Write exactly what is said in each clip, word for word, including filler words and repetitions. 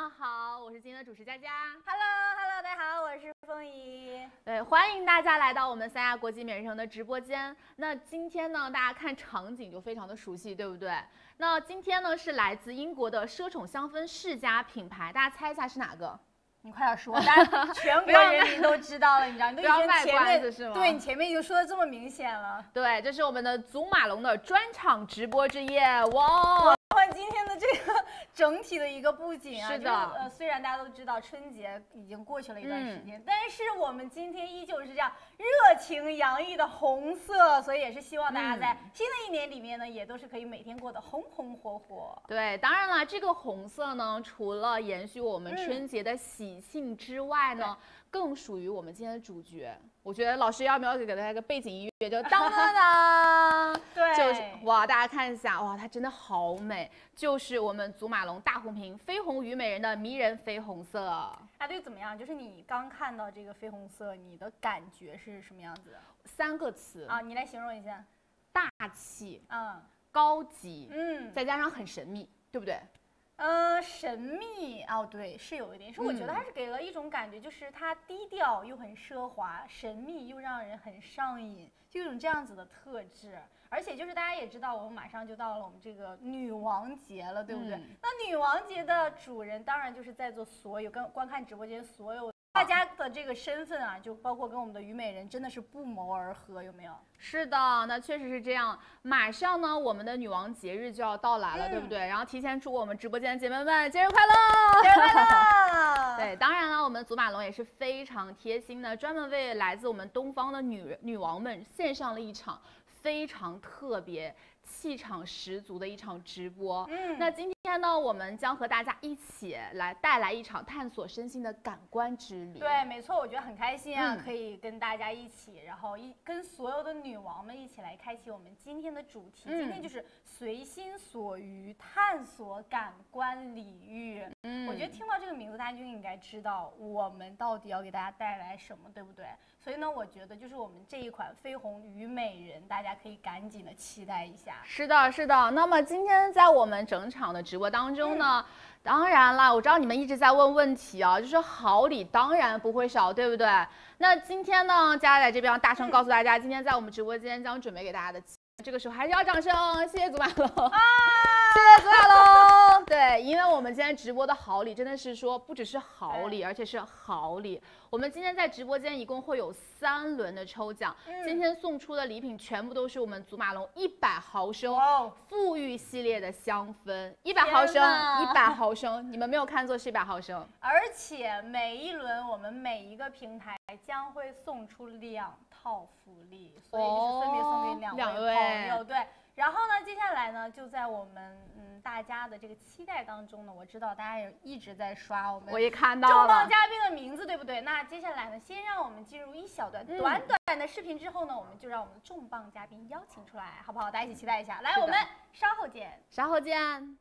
们好，我是今天的主持佳佳。 Hello Hello， 大家好，我是风仪。 对，欢迎大家来到我们三亚国际美人城的直播间。那今天呢，大家看场景就非常的熟悉，对不对？那今天呢是来自英国的奢宠香氛世家品牌，大家猜一下是哪个？ 你快点说，大家全国人民都知道了，你知道，你都已经前面是吗？ 对，你前面已经说的这么明显了。 对，这是我们的祖马龙的专场直播之夜，哇！ 今天的这个整体的一个布景啊， 是的， 呃，虽然大家都知道春节已经过去了一段时间，嗯、但是我们今天依旧是这样热情洋溢的红色，所以也是希望大家在新的一年里面呢，嗯、也都是可以每天过得红红火火。 对，当然了，这个红色呢，除了延续我们春节的喜庆之外呢，嗯、更属于我们今天的主角。我觉得老师要不要给大家一个背景音乐，就当当当， 对， 就是哇，大家看一下，哇，它真的好美，就是我们祖马龙大红瓶绯红虞美人的迷人绯红色。 啊，对，怎么样？就是你刚看到这个绯红色，你的感觉是什么样子的？ 三个词啊，你来形容一下： 大气， 嗯， 高级， 嗯， 再加上很神秘，对不对？ 呃，神秘哦，对，是有一点，是我觉得它是给了一种感觉，就是它低调又很奢华，神秘又让人很上瘾，就有种这样子的特质。而且就是大家也知道，我们马上就到了我们这个女王节了，对不对？嗯、那女王节的主人当然就是在座所有跟观看直播间所有大家的这个身份啊，就包括跟我们的虞美人真的是不谋而合，有没有？ 是的，那确实是这样。马上呢，我们的女王节日就要到来了，嗯、对不对？然后提前祝我们直播间的姐妹们节日快乐！ 节日快乐！ 对，当然了，我们祖马龙也是非常贴心的，专门为来自我们东方的女女王们献上了一场非常特别、气场十足的一场直播。嗯，那今天呢，我们将和大家一起来带来一场探索身心的感官之旅。 对，没错，我觉得很开心啊，嗯、可以跟大家一起，然后一跟所有的女王们一起来开启我们今天的主题。嗯、今天就是随心所欲探索感官礼遇。嗯，我觉得听到这个名字，大家就应该知道我们到底要给大家带来什么，对不对？所以呢，我觉得就是我们这一款绯红虞美人，大家可以赶紧的期待一下。 是的，是的。那么今天在我们整场的直播当中呢，嗯、当然了，我知道你们一直在问问题啊，就是好礼当然不会少，对不对？那今天呢，佳佳在这边大声告诉大家，嗯、今天在我们直播间将准备给大家的，这个时候还是要掌声，谢谢祖马龙啊，谢谢祖马龙。对，因为我们今天直播的好礼真的是说不只是好礼，而且是好礼。我们今天在直播间一共会有三轮的抽奖，嗯、今天送出的礼品全部都是我们祖马龙一百毫升馥郁系列的香氛，一百毫升，一百毫升，你们没有看错，是一百毫升。 而且每一轮我们每一个平台将会送出两套福利，所以就是分别送给两位朋友，对。然后呢，接下来呢，就在我们嗯大家的这个期待当中呢，我知道大家也一直在刷我们， 我也看到了重磅嘉宾的名字，对不对？那接下来呢，先让我们进入一小段、嗯、短短的视频之后呢，我们就让我们的重磅嘉宾邀请出来，好不好？大家一起期待一下。来，我们稍后见， 稍后见。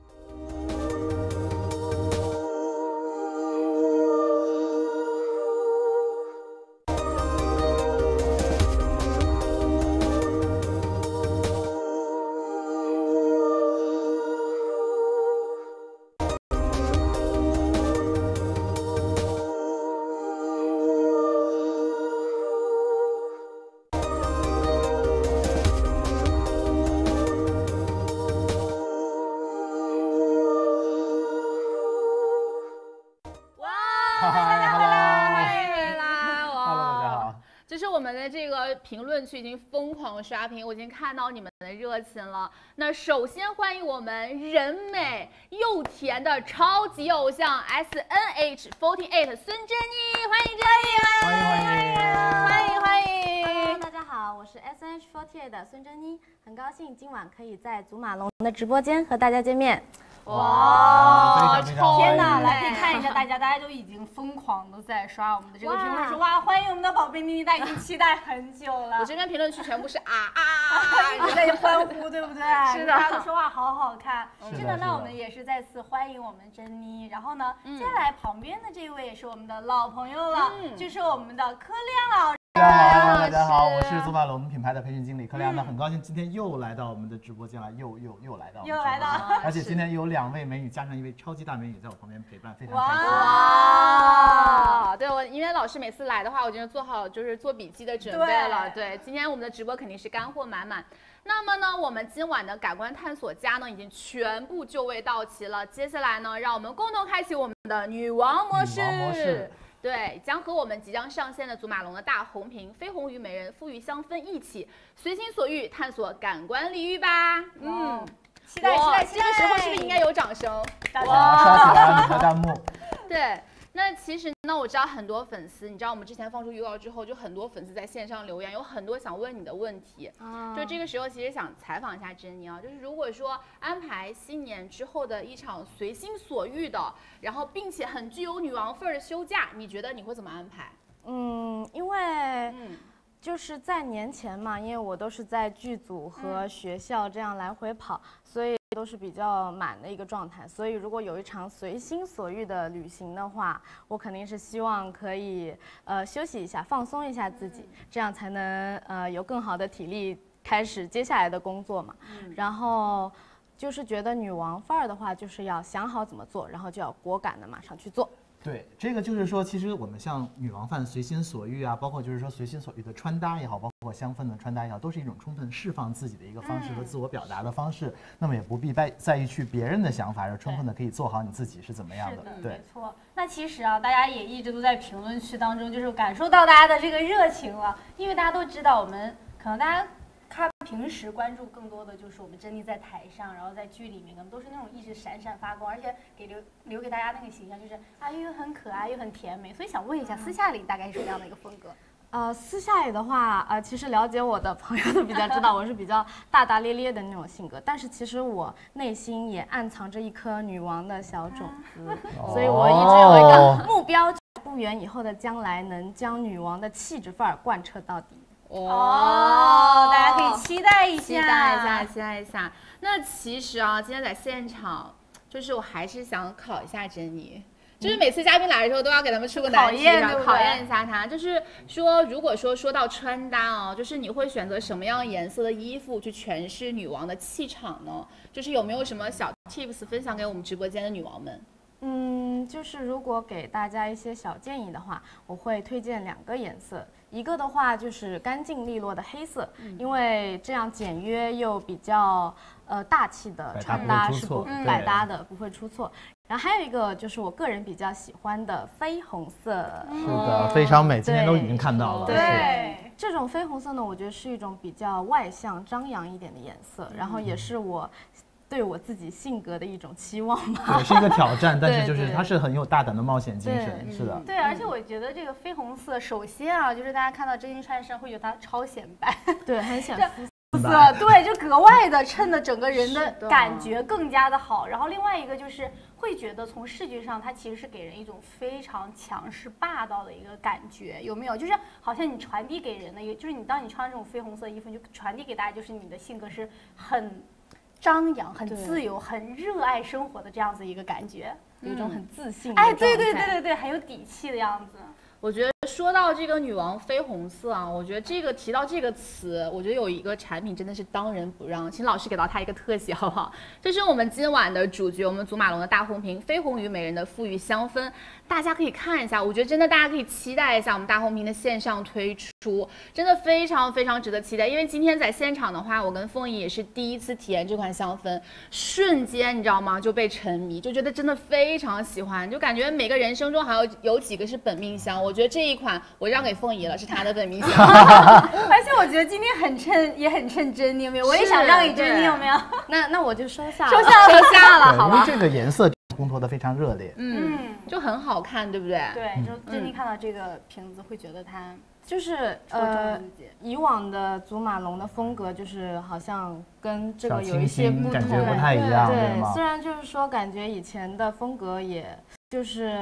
这个评论区已经疯狂刷屏，我已经看到你们的热情了。那首先欢迎我们人美又甜的超级偶像 S N H 四十八孙珍妮，欢迎珍妮， 欢迎欢迎欢迎欢迎。 Hello， 大家好，我是 S N H 四十八的孙珍妮，很高兴今晚可以在祖马龙的直播间和大家见面。 哇，天哪！来可以看一下大家，大家都已经疯狂的在刷我们的这个评论，说哇，欢迎我们的宝贝妮妮，大家已经期待很久了。 我这边评论区全部是啊啊， 一直在欢呼，对不对？ 是的， 大家都说哇，好好看。是的，那我们也是再次欢迎我们珍妮。然后呢，接下来旁边的这位也是我们的老朋友了，就是我们的柯亮老师。 大家好，大家好，我是祖马龙品牌的培训经理克莱安。那很高兴今天又来到我们的直播间了，又又又来到， 又来到， 而且今天有两位美女加上一位超级大美女在我旁边陪伴，非常开心。 哇，对我，因为老师每次来的话，我已经做好就是做笔记的准备了。对，对今天我们的直播肯定是干货满满。那么呢，我们今晚的感官探索家呢，已经全部就位到齐了。接下来呢，让我们共同开启我们的女王模式。 女王模式对，将和我们即将上线的祖马龙的大红瓶绯红虞美人馥郁香氛一起，随心所欲探索感官领域吧。嗯， 期待期待期待！ 这个时候是不是应该有掌声？ 哇，刷起来你的弹幕。 对。那其实呢，我知道很多粉丝，你知道我们之前放出预告之后，就很多粉丝在线上留言，有很多想问你的问题。啊、就这个时候，其实想采访一下珍妮啊，就是如果说安排新年之后的一场随心所欲的，然后并且很具有女王范儿的休假，你觉得你会怎么安排？ 嗯，因为嗯。就是在年前嘛，因为我都是在剧组和学校这样来回跑，所以都是比较满的一个状态。所以如果有一场随心所欲的旅行的话，我肯定是希望可以呃休息一下，放松一下自己，这样才能呃有更好的体力开始接下来的工作嘛。然后就是觉得女王范儿的话，就是要想好怎么做，然后就要果敢的马上去做。 对，这个就是说，其实我们像女王范随心所欲啊，包括就是说随心所欲的穿搭也好，包括香氛的穿搭也好，都是一种充分释放自己的一个方式和自我表达的方式。嗯、那么也不必在在意去别人的想法，而充分的可以做好你自己是怎么样的。 的对， 没错。那其实啊，大家也一直都在评论区当中，就是感受到大家的这个热情了，因为大家都知道，我们可能大家。他平时关注更多的就是我们珍妮在台上，然后在剧里面可能都是那种一直闪闪发光，而且给留留给大家那个形象就是啊又很可爱又很甜美。所以想问一下，私下里大概是什么样的一个风格？ 呃，私下里的话，呃，其实了解我的朋友都比较知道，我是比较大大咧咧的那种性格，但是其实我内心也暗藏着一颗女王的小种子，所以我一直有一个目标，不远以后的将来能将女王的气质范儿贯彻到底。 哦，大家可以期待一下， 期待一下，期待一下。那其实啊，今天在现场，就是我还是想考一下珍妮，就是每次嘉宾来的时候都要给他们出个难题，然后考验一下他。就是说，如果说说到穿搭啊，就是你会选择什么样颜色的衣服去诠释女王的气场呢？就是有没有什么小 tips 分享给我们直播间的女王们？ 嗯，就是如果给大家一些小建议的话，我会推荐两个颜色。一个的话就是干净利落的黑色，嗯、因为这样简约又比较呃大气的穿搭是不百搭的，不会出错。然后还有一个就是我个人比较喜欢的绯红色， 是的，非常美，今天都已经看到了。 对， 这种绯红色呢，我觉得是一种比较外向、张扬一点的颜色，然后也是我。对我自己性格的一种期望吧， 对，是一个挑战，但是就是它是很有大胆的冒险精神，是的。 对，而且我觉得这个绯红色，首先啊，就是大家看到珍妮穿上会觉得它超显白， 对，很显肤色，对，就格外的衬的整个人的感觉更加的好。然后另外一个就是会觉得从视觉上，它其实是给人一种非常强势霸道的一个感觉，有没有？就是好像你传递给人的一个，就是你当你穿这种绯红色衣服，你就传递给大家，就是你的性格是很。张扬、很自由、很热爱生活的这样子一个感觉， 有一种很自信。 哎，对对对对对，很有底气的样子。 我觉得说到这个女王绯红色啊，我觉得这个提到这个词，我觉得有一个产品真的是当仁不让，请老师给到它一个特写好不好？这是我们今晚的主角，我们祖马龙的大红瓶绯红虞美人的馥郁香氛，大家可以看一下，我觉得真的大家可以期待一下我们大红瓶的线上推出，真的非常非常值得期待。因为今天在现场的话，我跟凤仪也是第一次体验这款香氛，瞬间你知道吗就被沉迷，就觉得真的非常喜欢，就感觉每个人生中还有有几个是本命香，我觉得这一款我让给凤仪了，是她的本命香。 而且我觉得今天很衬，也很衬珍妮，有没有？我也想让给珍妮，有没有？ 那那我就收下了， 收下了，收下了，好吧？ 因为这个颜色烘托的非常热烈， 嗯，就很好看，对不对？ 对，就珍妮看到这个瓶子会觉得它就是呃，以往的祖马龙的风格就是好像跟这个有一些不同， 感觉不太一样， 对，虽然就是说感觉以前的风格也就是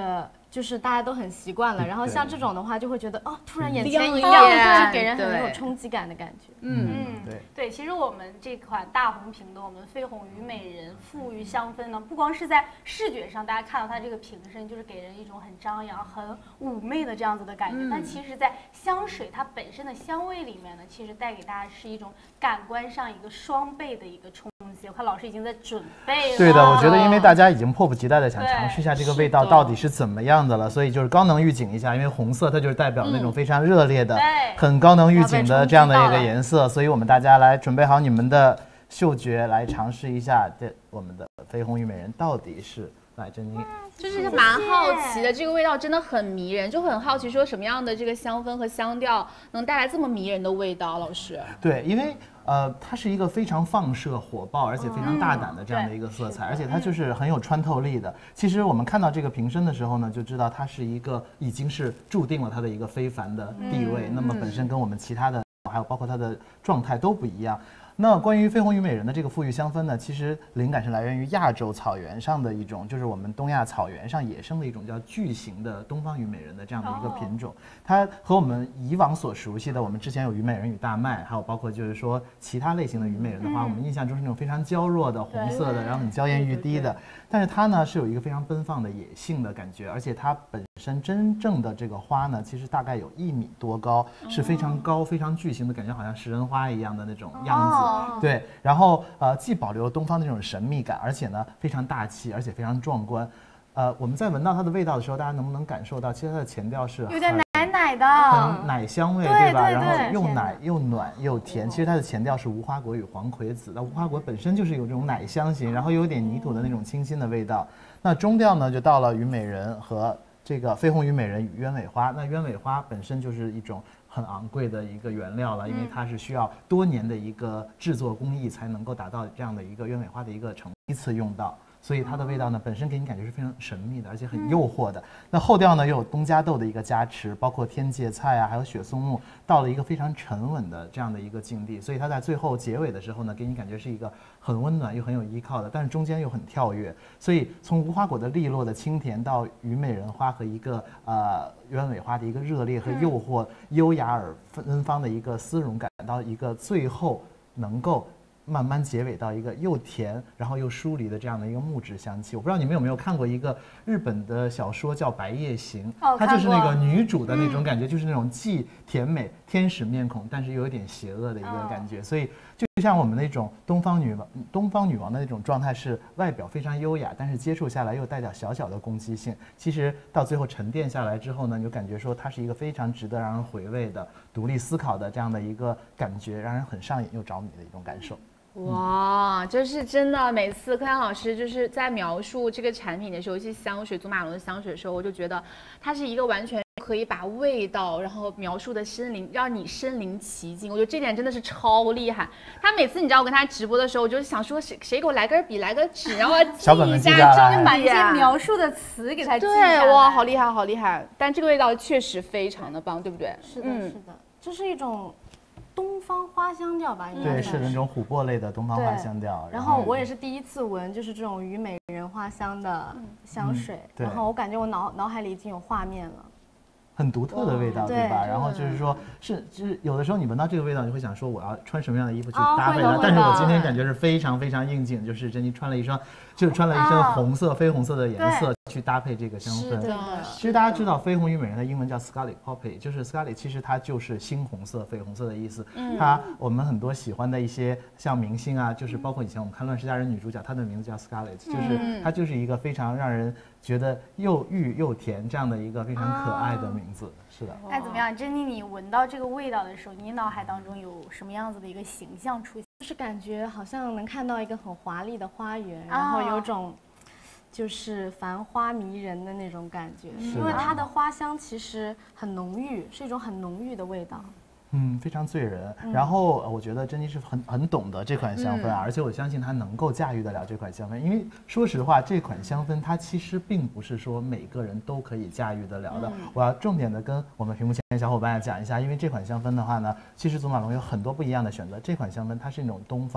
就是大家都很习惯了，然后像这种的话，就会觉得哦，突然眼前亮一一亮， 点就是给人很对有冲击感的感觉。 嗯， 嗯， 对对，其实我们这款大红瓶的我们绯红虞美人馥郁香氛呢，不光是在视觉上，大家看到它这个瓶身就是给人一种很张扬、很妩媚的这样子的感觉， 嗯但其实在香水它本身的香味里面呢，其实带给大家是一种感官上一个双倍的一个冲击。我看老师已经在准备了。 对的，我觉得因为大家已经迫不及待的想对尝试一下这个味道到底是怎么样的了，所以就是高能预警一下，因为红色它就是代表那种非常热烈的、 对很高能预警的这样的一个要被冲击到了颜色，所以我们大家来准备好你们的嗅觉，来尝试一下这我们的绯红虞美人到底是来珍妮。 就是蛮好奇的，这个味道真的很迷人，就很好奇说什么样的这个香氛和香调能带来这么迷人的味道，老师。 对，因为呃，它是一个非常放射、火爆，而且非常大胆的这样的一个色彩，而且它就是很有穿透力的。其实我们看到这个瓶身的时候呢，就知道它是一个已经是注定了它的一个非凡的地位。那么本身跟我们其他的，还有包括它的状态都不一样。那关于绯红虞美人的这个馥郁香氛呢，其实灵感是来源于亚洲草原上的一种，就是我们东亚草原上野生的一种叫巨型的东方虞美人的这样的一个品种。它和我们以往所熟悉的，我们之前有虞美人与大麦，还有包括就是说其他类型的虞美人的话，我们印象中是那种非常娇弱的红色的，然后很娇艳欲滴的。但是它呢是有一个非常奔放的野性的感觉，而且它本身真正的这个花呢，其实大概有一米多高，是非常高、非常巨型的感觉，好像食人花一样的那种样子。对，然后呃，既保留了东方的这种神秘感，而且呢非常大气，而且非常壮观。呃，我们在闻到它的味道的时候，大家能不能感受到，其实它的前调是有点很奶奶的， 很奶香味， 对吧？ 对然后对又奶又暖又甜。其实它的前调是无花果与黄葵子，那无花果本身就是有这种奶香型，然后又有点泥土的那种清新的味道。那中调呢，就到了虞美人和这个绯红虞美人与鸢尾花。那鸢尾花本身就是一种很昂贵的一个原料了，因为它是需要多年的一个制作工艺才能够达到这样的一个鸢尾花的一个成一次用到。所以它的味道呢，本身给你感觉是非常神秘的，而且很诱惑的。那后调呢，又有东加豆的一个加持，包括天芥菜啊，还有雪松木，到了一个非常沉稳的这样的一个境地。所以它在最后结尾的时候呢，给你感觉是一个很温暖又很有依靠的，但是中间又很跳跃。所以从无花果的利落的清甜到虞美人花和一个呃鸢尾花的一个热烈和诱惑、优雅而芬芳的一个丝绒感，到一个最后能够慢慢结尾到一个又甜然后又疏离的这样的一个木质香气。我不知道你们有没有看过一个日本的小说叫《白夜行》， 哦它就是那看过个女主的那种感觉，就是那种既甜美天使面孔，但是又有点邪恶的一个感觉。所以就像我们那种东方女王东方女王的那种状态，是外表非常优雅，但是接触下来又带点小小的攻击性。其实到最后沉淀下来之后呢，你就感觉说它是一个非常值得让人回味的独立思考的这样的一个感觉，让人很上瘾又着迷的一种感受。 哇，就是真的，每次柯阳老师就是在描述这个产品的时候，尤其香水祖马龙的香水的时候，我就觉得它是一个完全可以把味道然后描述的身临，让你身临其境。我觉得这点真的是超厉害。他每次你知道我跟他直播的时候，我就想说谁谁给我来根笔来个纸，然后小本记一本记下来下重把一些点。 描述的词给它记下来。 对，哇，好厉害，好厉害！但这个味道确实非常的棒，对不对？ 是的， 嗯是的，这是一种东方花香调吧，应该对， 算是那种琥珀类的东方花对香调。 然后我也是第一次闻，就是这种虞美人花香的香水， 嗯对然后我感觉我脑脑海里已经有画面了。 很独特的味道， 对对吧？然后就是说，是就是有的时候你闻到这个味道，你会想说我要穿什么样的衣服去啊搭配它。 会的会但是我的今天感觉是非常非常应景，就是珍妮穿了一双，就是穿了一身啊红色、绯红色的颜色去搭配这个香氛。 是的， 其实大家知道绯红虞美人的英文叫 Scarlet Poppy， 就是 Scarlet， 其实它就是猩红色、绯红色的意思。 嗯它我们很多喜欢的一些像明星啊，就是包括以前我们看《乱世佳人》女主角，她的名字叫 Scarlet， 就是嗯她就是一个非常让人觉得又欲又甜这样的一个非常可爱的名字。是的。 那怎么样，珍妮？你闻到这个味道的时候，你脑海当中有什么样子的一个形象出现？ 就是感觉好像能看到一个很华丽的花园， 啊然后有种就是繁花迷人的那种感觉， 是因为它的花香其实很浓郁，是一种很浓郁的味道。 嗯，非常醉人。然后呃我觉得珍妮是很很懂得这款香氛啊，而且我相信她能够驾驭得了这款香氛。因为说实话，这款香氛它其实并不是说每个人都可以驾驭得了的。我要重点的跟我们屏幕前的小伙伴讲一下，因为这款香氛的话呢，其实祖马龙有很多不一样的选择。这款香氛它是那种东方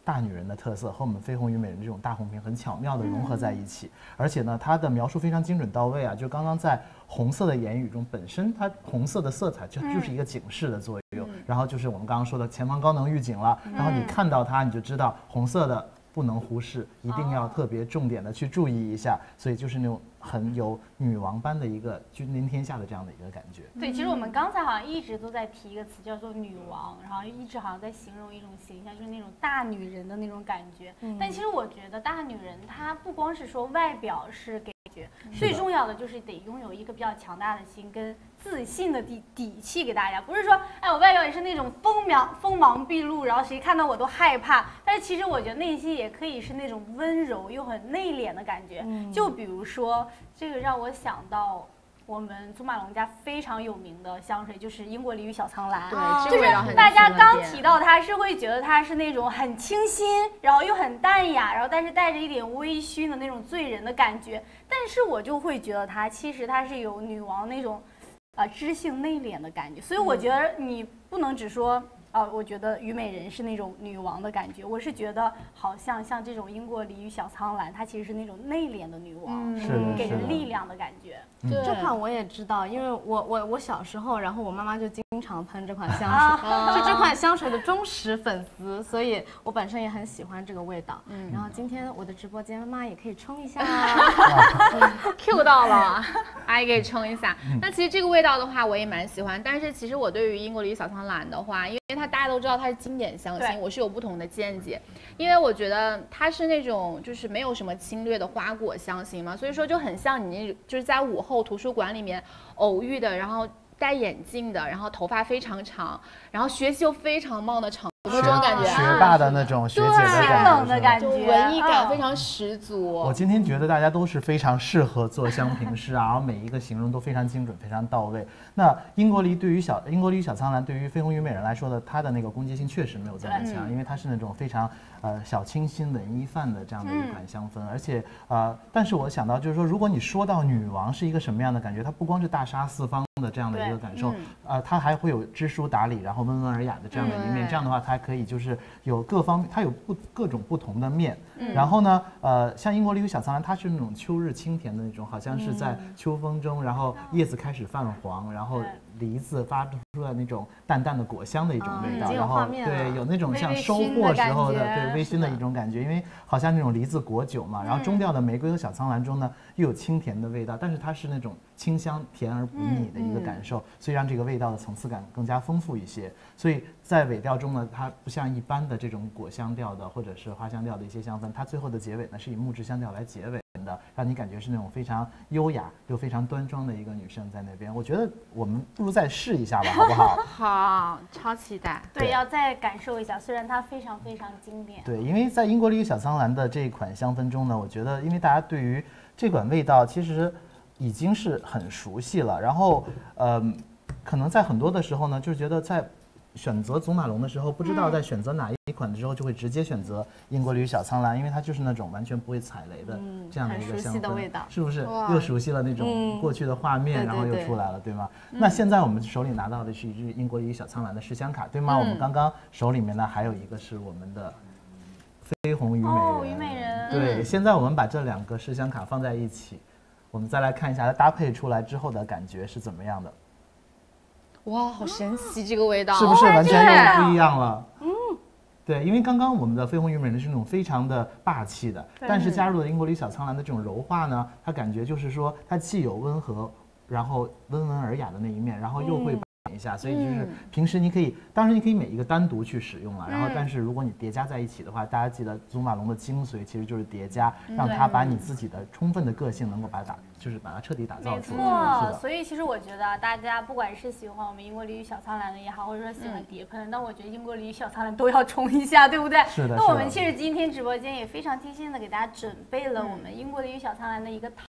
大女人的特色和我们绯红虞美人这种大红瓶很巧妙的融合在一起，而且呢，它的描述非常精准到位啊！就刚刚在红色的言语中，本身它红色的色彩就就是一个警示的作用，然后就是我们刚刚说的前方高能预警了，然后你看到它，你就知道红色的不能忽视，一定要特别重点的去注意一下，所以就是那种很有女王般的一个君临天下的这样的一个感觉。 对，其实我们刚才好像一直都在提一个词叫做女王，然后一直好像在形容一种形象，就是那种大女人的那种感觉。嗯、但其实我觉得大女人她不光是说外表是给觉，最重要的就是得拥有一个比较强大的心跟自信的底底气给大家，不是说哎我外表也是那种锋芒锋芒毕露，然后谁看到我都害怕，但是其实我觉得内心也可以是那种温柔又很内敛的感觉。嗯、就比如说这个让我想到我们祖马龙家非常有名的香水就是英国梨与小苍兰， 对， 就是大家刚提到它是会觉得它是那种很清新，然后又很淡雅，然后但是带着一点微醺的那种醉人的感觉。但是我就会觉得它其实它是有女王那种，呃，知性内敛的感觉。所以我觉得你不能只说。呃，我觉得虞美人是那种女王的感觉，我是觉得好像像这种英国梨与小苍兰，它其实是那种内敛的女王， 嗯、 嗯、给人力量的感觉。 对，这款我也知道，因为我我我小时候，然后我妈妈就经常喷这款香水，啊、是这款香水的忠实粉丝，所以我本身也很喜欢这个味道。嗯，然后今天我的直播间，妈妈也可以冲一下啊 ，Q 到了，阿姨可以冲一下。那其实这个味道的话，我也蛮喜欢，但是其实我对于英国梨与小苍兰的话，因为它大家都知道它是经典香型，我是有不同的见解，因为我觉得它是那种就是没有什么侵略的花果香型嘛，所以说就很像你那就是在午后图书馆里面偶遇的，然后戴眼镜的，然后头发非常长，然后学习又非常棒的长。有这种感觉， 学霸的那种学姐的感觉，的感觉， 文艺感非常十足。 我今天觉得大家都是非常适合做香评师啊，然后每一个形容都非常精准，非常到位。那英国梨对于小英国梨与小苍兰对于绯红虞美人来说的，它的那个攻击性确实没有这么强，因为它是那种非常呃小清新文艺范的这样的一款香氛，而且呃，但是我想到就是说，如果你说到女王是一个什么样的感觉，它不光是大杀四方的这样的一个感受，嗯、呃，它还会有知书达理，然后温文尔雅的这样的一面。这样的话，它可以就是有各方面，它有不各种不同的面。嗯、然后呢，呃，像英国梨与小苍兰，它是那种秋日清甜的那种，好像是在秋风中，然后叶子开始泛黄，然后梨子发出来那种淡淡的果香的一种味道， 嗯、 然后对，有那种像收获时候的对微醺的一种感觉，因为好像那种梨子果酒嘛。然后中调的玫瑰和小苍兰中呢，又有清甜的味道，但是它是那种清香甜而不腻的一个感受，嗯、所以让这个味道的层次感更加丰富一些。所以在尾调中呢，它不像一般的这种果香调的或者是花香调的一些香氛，它最后的结尾呢是以木质香调来结尾的，让你感觉是那种非常优雅又非常端庄的一个女生在那边。我觉得我们不如再试一下吧，好不好？ 好，超期待。 对，要再感受一下，虽然它非常非常经典。 对，因为在英国梨与小苍兰的这一款香氛中呢，我觉得因为大家对于这款味道其实已经是很熟悉了，然后呃，可能在很多的时候呢，就觉得在选择祖马龙的时候，不知道在选择哪一款的时候，就会直接选择英国梨与小苍兰，因为它就是那种完全不会踩雷的这样的一个香氛，是不是？又熟悉了那种过去的画面，然后又出来了，对吗？那现在我们手里拿到的是一支英国梨与小苍兰的试香卡，对吗？我们刚刚手里面呢还有一个是我们的绯红虞美人， 哦，虞美人。 对，现在我们把这两个试香卡放在一起，我们再来看一下它搭配出来之后的感觉是怎么样的。 哇，好神奇，这个味道是不是完全又不一样了？嗯，对，因为刚刚我们的绯红虞美人是那种非常的霸气的，但是加入了英国梨小苍兰的这种柔化呢，它感觉就是说它既有温和，然后温文尔雅的那一面，然后又会一下，所以就是平时你可以，当然你可以每一个单独去使用了，然后但是如果你叠加在一起的话，大家记得祖马龙的精髓其实就是叠加，让它把你自己的充分的个性能够把它打，就是把它彻底打造出来。 没错，所以其实我觉得大家不管是喜欢我们英国梨与小苍兰的也好，或者说喜欢蝶喷，但我觉得英国梨与小苍兰都要冲一下，对不对？ 是的。 那我们其实今天直播间也非常贴心的给大家准备了我们英国梨与小苍兰的一个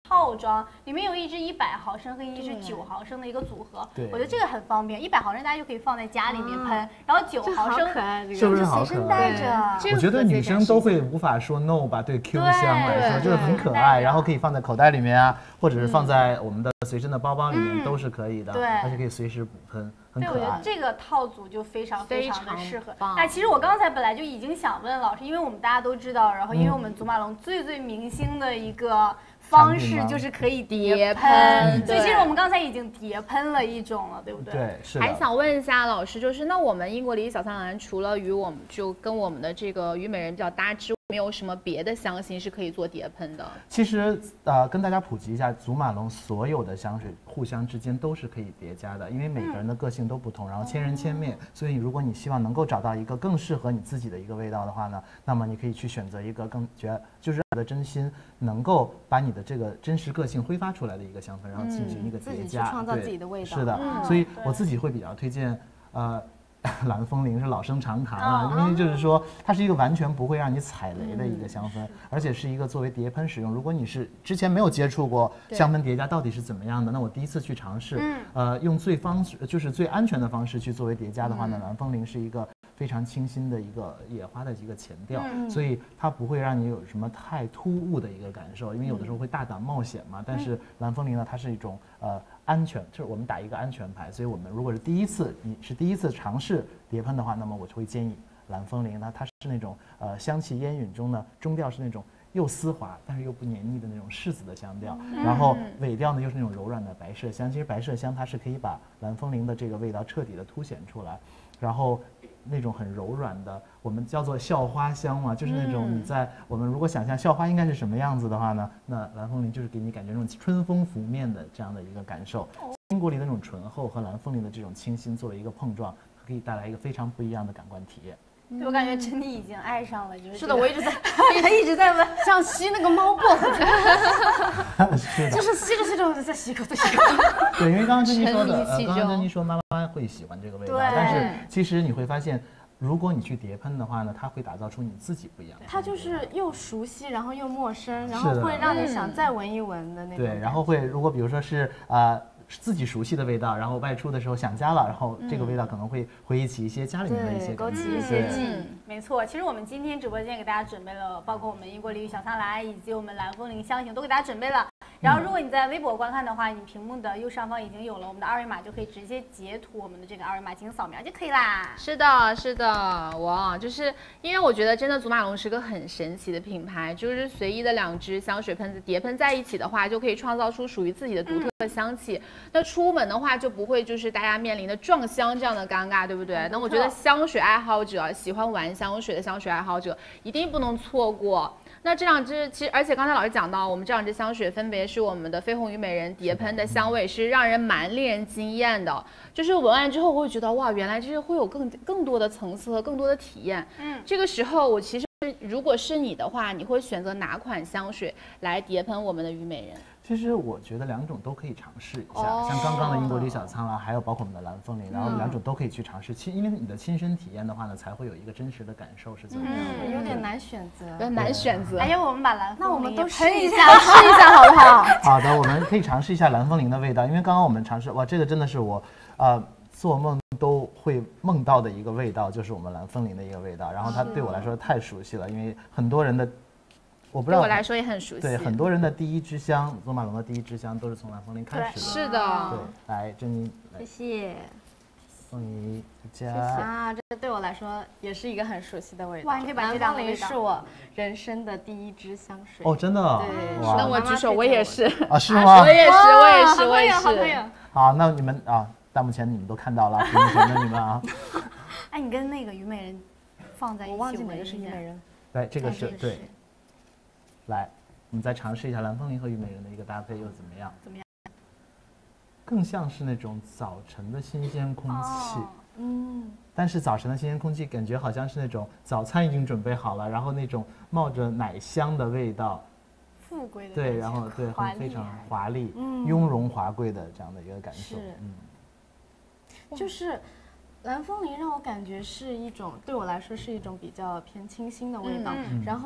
套装，里面有一支一百毫升和一支九毫升的一个组合。 对， 我觉得这个很方便，一百毫升大家就可以放在家里面喷，啊、然后九毫升是不是好可爱？我觉得女生都会无法说 no 吧，对 Q 香来说就是很可爱，然后可以放在口袋里面啊，或者是放在我们的随身的包包里面都是可以的， 对， 而且可以随时补喷。 对，我觉得这个套组就非常非常的适合。那其实我刚才本来就已经想问老师，因为我们大家都知道，然后因为我们祖马龙最最明星的一个方式就是可以叠喷，所以其实我们刚才已经叠喷了一种了，对不对？ 对，是的。 还想问一下老师，就是那我们英国梨小苍兰除了与我们就跟我们的这个虞美人比较搭之外，没有什么别的香型是可以做叠喷的？ 其实呃，跟大家普及一下，祖马龙所有的香水互相之间都是可以叠加的，因为每个人的个性都不同，然后千人千面，所以如果你希望能够找到一个更适合你自己的一个味道的话呢，那么你可以去选择一个更觉就是的真心能够把你的这个真实个性挥发出来的一个香氛，然后进行一个叠加， 创造自己的味道。 是的，所以我自己会比较推荐呃。蓝风铃是老生常谈啊，因为就是说它是一个完全不会让你踩雷的一个香氛，而且是一个作为叠喷使用。如果你是之前没有接触过香氛叠加到底是怎么样的，那我第一次去尝试，呃，用最方式就是最安全的方式去作为叠加的话呢，蓝风铃是一个非常清新的一个野花的一个前调，所以它不会让你有什么太突兀的一个感受，因为有的时候会大胆冒险嘛。但是蓝风铃呢，它是一种呃。安全就是我们打一个安全牌，所以我们如果是第一次，你是第一次尝试叠喷的话，那么我就会建议蓝风铃呢，它是那种呃香气烟云中呢，中调是那种又丝滑但是又不黏腻的那种柿子的香调，嗯、然后尾调呢又是那种柔软的白麝香。其实白麝香它是可以把蓝风铃的这个味道彻底的凸显出来，然后那种很柔软的，我们叫做校花香嘛，就是那种你在我们如果想象校花应该是什么样子的话呢，那蓝风铃就是给你感觉那种春风拂面的这样的一个感受。英国梨的那种醇厚和蓝风铃的这种清新作为一个碰撞，可以带来一个非常不一样的感官体验。 对，我感觉珍妮已经爱上了，就是是的，我一直在， 他一直在问， 像吸那个猫薄荷， 是的， 就是吸着吸着再吸口再吸口。 对，因为刚刚珍妮说的，呃，刚刚珍妮说妈妈会喜欢这个味道，但是其实你会发现，如果你去叠喷的话呢，它会打造出你自己不一样的。 它就是又熟悉，然后又陌生，然后会让你想再闻一闻的那种。 对，然后会如果比如说是呃。自己熟悉的味道，然后外出的时候想家了，然后这个味道可能会回忆起一些家里面的一些勾起一些记忆。 没错，其实我们今天直播间给大家准备了，包括我们英国梨与小苍兰以及我们蓝风铃香型都给大家准备了。然后如果你在微博观看的话，你屏幕的右上方已经有了我们的二维码，就可以直接截图我们的这个二维码进行扫描就可以啦。 是的，是的，哇，就是因为我觉得真的祖马龙是个很神奇的品牌，就是随意的两支香水喷子叠喷在一起的话，就可以创造出属于自己的独特的香气。嗯、那出门的话就不会就是大家面临的撞香这样的尴尬，对不对？嗯、那我觉得香水爱好者，喜欢玩香水的香水爱好者一定不能错过。那这两支其实，而且刚才老师讲到，我们这两支香水分别是我们的绯红虞美人叠喷的香味，是让人蛮令人惊艳的。就是闻完之后，我会觉得哇，原来这是会有更更多的层次和更多的体验。嗯，这个时候我其实如果是你的话，你会选择哪款香水来叠喷我们的虞美人？ 其实我觉得两种都可以尝试一下，哦、像刚刚的英国梨小苍兰，还有包括我们的蓝风铃，然后两种都可以去尝试。亲，因为你的亲身体验的话呢，才会有一个真实的感受是怎么样的。 嗯，有点难选择， 有点难选择。 哎呀，我们把蓝风铃， 那我们都试一下，试一下好不好？ 好的，我们可以尝试一下蓝风铃的味道，因为刚刚我们尝试，哇，这个真的是我，呃。做梦都会梦到的一个味道，就是我们蓝风铃的一个味道。然后它对我来说太熟悉了，因为很多人的，我不知道对我来说也很熟悉。 对，很多人的第一支香，祖马龙的第一支香都是从蓝风铃开始的。 是的。 对，来，珍妮， 谢谢。 送你谢谢啊，这对我来说也是一个很熟悉的味道。 哇，你可以把这两个味道。 是我人生的第一支香水。 哦，真的。 对。 那我举手，我也是。 啊，是吗？ 我也是，我也是，我也是。 好，那你们啊。弹幕前你们都看到了，屏幕前的你们啊。 哎，你跟那个虞美人放在一起， 我忘记哪个是虞美人。 对，这个是对。来，我们再尝试一下蓝风铃和虞美人的一个搭配，又怎么样？ 怎么样？ 更像是那种早晨的新鲜空气。 哦、 嗯。 但是早晨的新鲜空气，感觉好像是那种早餐已经准备好了，然后那种冒着奶香的味道。 富贵的。 对，然后对，很非常华丽、嗯、雍容华贵的这样的一个感受。嗯。 就是蓝风铃让我感觉是一种对我来说是一种比较偏清新的味道，嗯、然后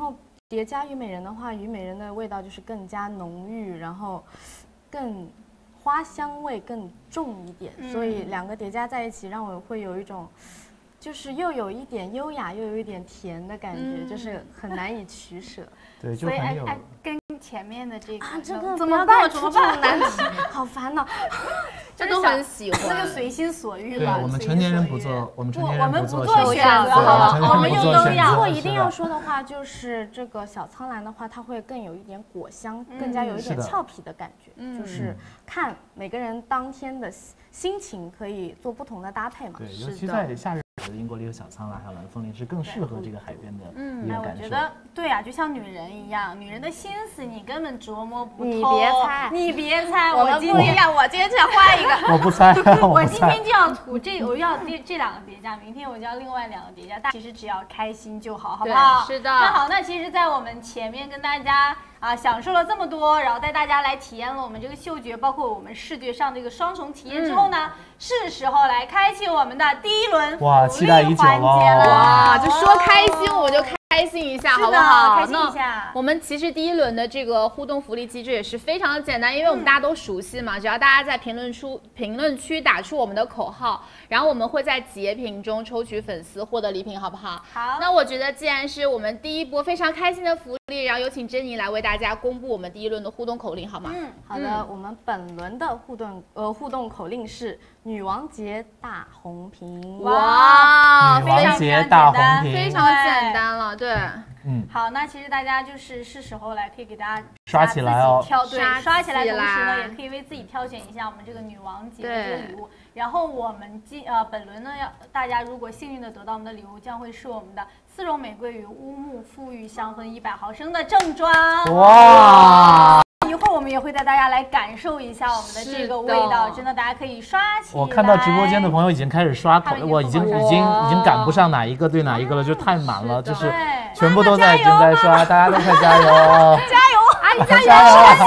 叠加虞美人的话，虞美人的味道就是更加浓郁，然后更花香味更重一点，嗯、所以两个叠加在一起，让我会有一种。就是又有一点优雅，又有一点甜的感觉，嗯、就是很难以取舍。 对，就很有。 哎哎，跟前面的这个， 啊、这个怎么办？ 怎么办？难题，好烦恼。 这都很喜欢， 那就随心所欲了。对，我们成年人不做，我们成年人不做选择，好吧？我们又都要。 如果一定要说的话，就是这个小苍兰的话，它会更有一点果香，更加有一点俏皮的感觉。嗯，就是看每个人当天的心情，可以做不同的搭配嘛。 对，尤其在夏日。英国梨和小苍兰还有蓝风铃是更适合这个海边的一个感受。 我觉得对啊，就像女人一样，女人的心思你根本琢磨不透。 你别猜， 你别猜， 我们不一样。我今天就要画一个， 我不猜。 我今天就要涂这，我要这这两个叠加，明天我就要另外两个叠加。但其实只要开心就好，好不好？ 是的。 那好，那其实，在我们前面跟大家啊享受了这么多，然后带大家来体验了我们这个嗅觉，包括我们视觉上的一个双重体验之后呢，嗯、是时候来开启我们的第一轮哇，期待已久了。 哇，就说开心我就开心一下，好不好？ 开心一下。 我们其实第一轮的这个互动福利机制也是非常的简单，因为我们大家都熟悉嘛，嗯、只要大家在评论区评论区打出我们的口号，然后我们会在截屏中抽取粉丝获得礼品，好不好？ 好。 那我觉得既然是我们第一波非常开心的福利，然后有请珍妮来为大家公布我们第一轮的互动口令，好吗？ 嗯，好的。嗯、我们本轮的互动呃互动口令是女王节大红屏。 哇， 女王节大红屏， 非常简单了，对。 嗯， 好，那其实大家就是是时候来，可以给大家刷起来哦， 挑对，刷起来，同时呢，也可以为自己挑选一下我们这个女王节的这个礼物。然后我们今呃本轮呢，要大家如果幸运的得到我们的礼物，将会是我们的丝绒玫瑰与乌木馥郁香氛一百毫升的正装。 哇！ 一会儿我们也会带大家来感受一下我们的这个味道，真的大家可以刷起来。 我看到直播间的朋友已经开始刷口，我已经已经已经赶不上哪一个对哪一个了，就太满了，就是全部都在已经在刷，大家都快加油！ 加油！ 阿姨加油！ 加油！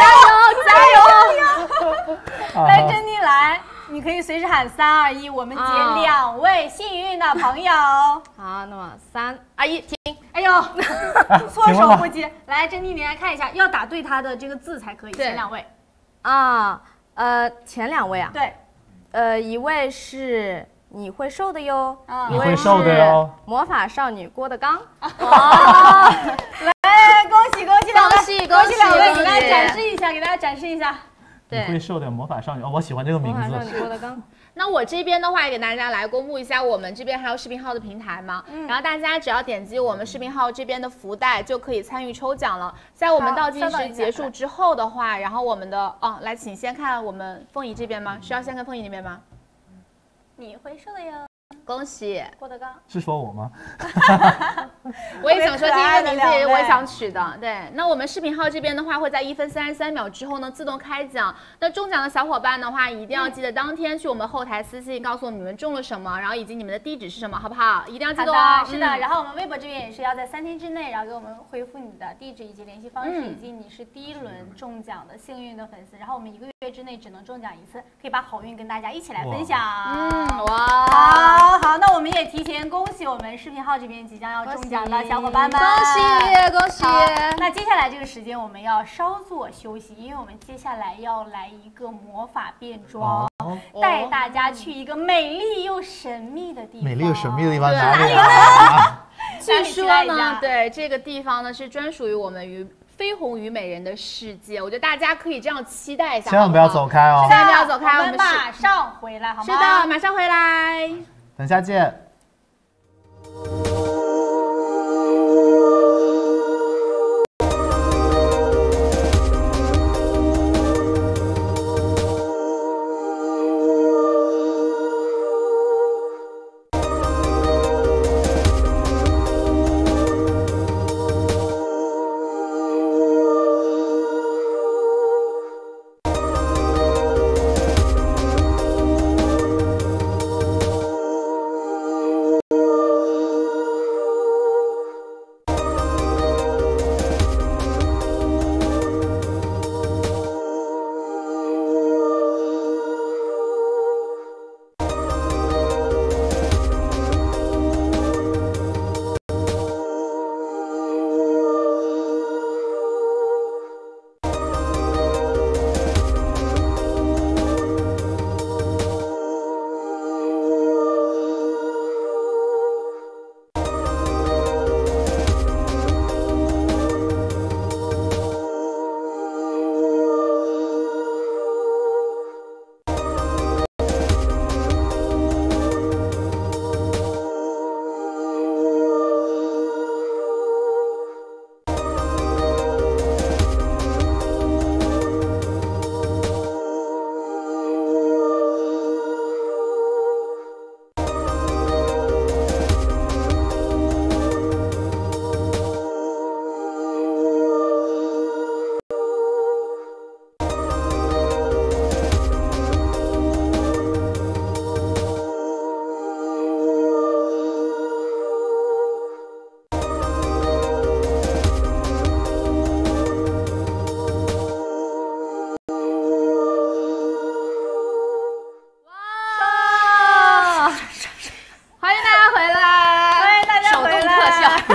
加油！来，珍妮来，你可以随时喊三二一，我们截两位幸运的朋友。 好，那么三二一，停。 哎呦，措手不及！来，珍妮，你来看一下，要打对他的这个字才可以。前两位啊，呃，前两位啊， 对， 呃，一位是你会瘦的哟， 你会瘦的哟， 魔法少女郭德纲。 哦，来，恭喜恭喜两位， 恭喜恭喜两位，给大家展示一下，给大家展示一下。 你会瘦的魔法少女哦，我喜欢这个名字。 魔法少女郭德纲。 那我这边的话，也给大家来公布一下，我们这边还有视频号的平台嘛，嗯、然后大家只要点击我们视频号这边的福袋，就可以参与抽奖了。在我们倒计时结束之后的话，然后我们的哦，来，请先看我们凤仪这边吗？需要先看凤仪那边吗？ 你会瘦的哟。 恭喜郭德纲， 是说我吗？ 我也想说这个名字，也是我也想取的。对，那我们视频号这边的话，会在一分三十三秒之后呢自动开奖。那中奖的小伙伴的话，一定要记得当天去我们后台私信告诉我们你们中了什么，然后以及你们的地址是什么，好不好？一定要记得哦。 是的，然后我们微博这边也是要在三天之内，然后给我们回复你的地址以及联系方式，以及你是第一轮中奖的幸运的粉丝。然后我们一个月之内只能中奖一次，可以把好运跟大家一起来分享。 嗯，哇， 好好，那我们也提前恭喜我们视频号这边即将要中奖的小伙伴们， 恭喜恭喜！ 那接下来这个时间我们要稍作休息，因为我们接下来要来一个魔法变装，哦、带大家去一个美丽又神秘的地方。 美丽又神秘的地方哪里呢？ 据说呢，对这个地方呢是专属于我们于绯红虞美人的世界，我觉得大家可以这样期待一下， 千万不要走开哦， 千万不要走开， 我们马上回来，好吗？ 是的，马上回来， 等下见。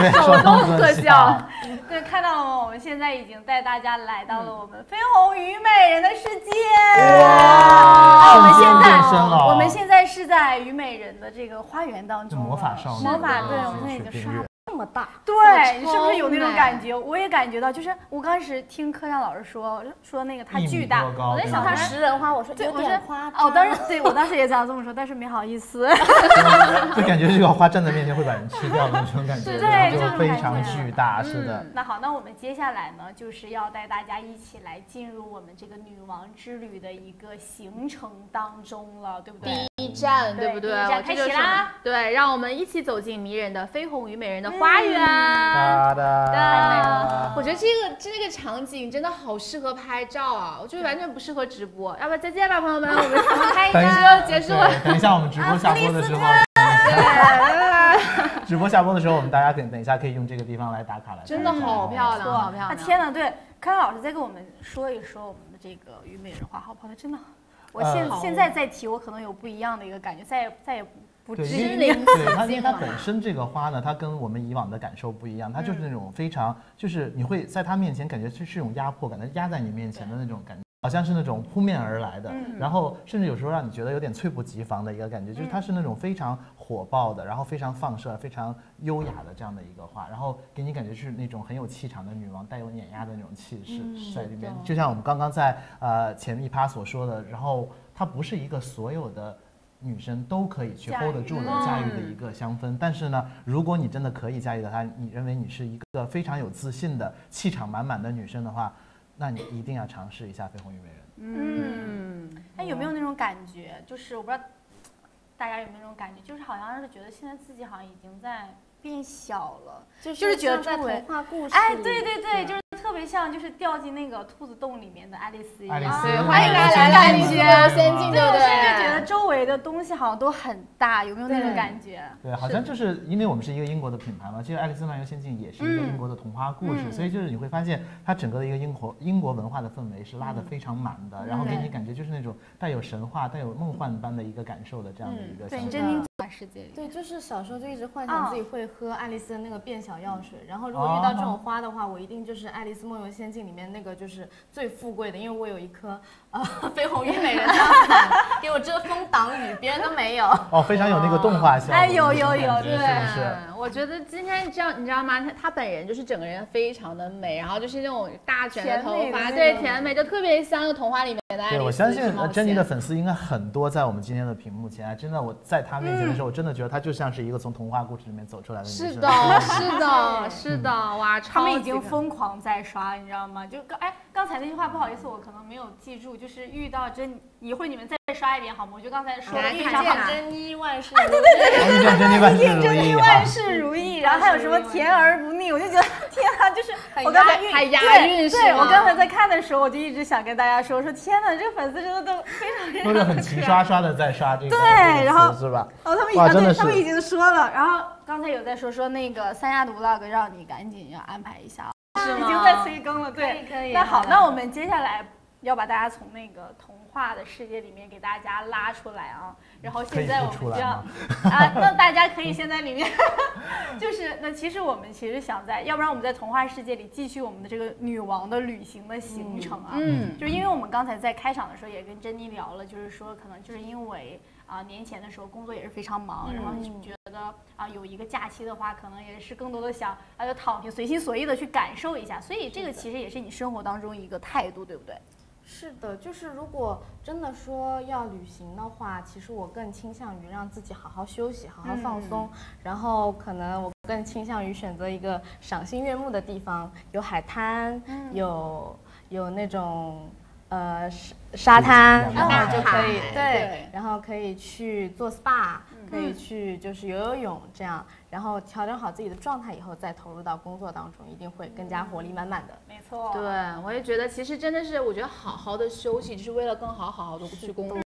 对， 手动特效。 对，看到了吗？我们现在已经带大家来到了我们绯红虞美人的世界。哇！我们现在，我们现在是在虞美人的这个花园当中。 魔法少女， 魔法，对，我们现在已经刷。 这么大， 对，是不是有那种感觉？我也感觉到，就是我刚开始听柯亮老师说说那个它巨大，我在想它食人花，我说有点夸张。 哦，当时对我当时也想这么说，但是没好意思。 就感觉这个花站在面前会把人吃掉的那种感觉， 对， 就非常巨大，是的。 那好，那我们接下来呢，就是要带大家一起来进入我们这个女王之旅的一个行程当中了，对不对？ 第一站，对不对？ 第一站开始啦！ 对，让我们一起走进迷人的绯红虞美人的花园。 哒哒， 我觉得这个这个场景真的好适合拍照啊！我觉得完全不适合直播。要不再见吧，朋友们，我们拍一下结束了。 等一下我们直播下播的时候，直播下播的时候，我们大家等等一下可以用这个地方来打卡来。 真的好漂亮，好漂亮！ 天哪，对，康老师再跟我们说一说我们的这个虞美人花好不好？它真的，我现现在再提，我可能有不一样的一个感觉，再也再也不。不对， 知因为对它，因为它本身这个花呢，它跟我们以往的感受不一样，它就是那种非常，就是你会在它面前感觉是是一种压迫感，它压在你面前的那种感觉，好像是那种扑面而来的，然后甚至有时候让你觉得有点猝不及防的一个感觉，就是它是那种非常火爆的，然后非常放射、非常优雅的这样的一个花，然后给你感觉是那种很有气场的女王，带有碾压的那种气势在里面，就像我们刚刚在呃前一趴所说的，然后它不是一个所有的。女生都可以去 hold 得住的驾驭的一个香氛，但是呢，如果你真的可以驾驭的它，你认为你是一个非常有自信的、气场满满的女生的话，那你一定要尝试一下绯红虞美人。 嗯，哎，有没有那种感觉？就是我不知道大家有没有那种感觉，就是好像是觉得现在自己好像已经在变小了，就是觉得在童话故事， 哎，对对对，就是特别像就是掉进那个兔子洞里面的爱丽丝一样， 对， 欢迎大家感觉仙境，对不对？ 甚至觉得周围的东西好像都很大，有没有那种感觉？ 对，好像就是因为我们是一个英国的品牌嘛，其实《爱丽丝漫游仙境》也是一个英国的童话故事，所以就是你会发现它整个的一个英国英国文化的氛围是拉得非常满的，然后给你感觉就是那种带有神话、带有梦幻般的一个感受的这样的一个。 对，珍妮在世界里。 对，就是小时候就一直幻想自己会喝爱丽丝的那个变小药水，然后如果遇到这种花的话，我一定就是《爱丽丝梦游仙境》里面那个就是最富贵的，因为我有一颗呃绯红虞美人给我遮风挡雨，别人都没有。 哦，非常有那个动画效果。 哎，有有有， 对， 是。 我觉得今天这样，你知道吗？她她本人就是整个人非常的美，然后就是那种大卷的头发，对，甜美，就特别像那个童话里面的爱丽丝。 对，我相信珍妮的粉丝应该很多，在我们今天的屏幕前，真的我在她面前的时候，我真的觉得她就像是一个从童话故事里面走出来的女生。 是的，是的，是的，哇， 他们已经疯狂在刷，你知道吗？就刚哎，刚才那句话不好意思，我可能没有记住，就是遇到珍，一会儿你们再刷一遍好吗？我就刚才说的遇上珍妮万事， 哎，对对对对， 遇见珍妮万事如意， 珍妮万事如意，然后还有什么甜而不腻，我就觉得天啊，就是我刚才还押韵， 对，我刚才在看的时候，我就一直想跟大家说，说天哪，这个粉丝真的都非常都是很齐刷刷的在刷这个， 对，然后是吧？ 哦，他们已经对，他们已经说了，然后刚才有在说说那个三亚的 vlog， 让你赶紧要安排一下， 是吗？ 已经在催更了，对， 可以可以。 那好，那我们接下来要把大家从那个童话的世界里面给大家拉出来啊，然后现在我们就要啊，那大家可以先在里面，就是那其实我们其实想在，要不然我们在童话世界里继续我们的这个女王的旅行的行程啊，嗯，就是因为我们刚才在开场的时候也跟珍妮聊了，就是说可能就是因为啊年前的时候工作也是非常忙，然后就觉得啊有一个假期的话，可能也是更多的想啊就躺平随心所欲的去感受一下，所以这个其实也是你生活当中一个态度，对不对？ 是的，就是如果真的说要旅行的话，其实我更倾向于让自己好好休息，好好放松，嗯、然后可能我更倾向于选择一个赏心悦目的地方，有海滩，嗯、有有那种呃沙滩，然后就可以对，然后可以去做 S P A， 可以去就是游游泳这样，然后调整好自己的状态以后，再投入到工作当中，一定会更加活力满满的。 没错， 对，我也觉得其实真的是，我觉得好好的休息，就是为了更好好好的去工作。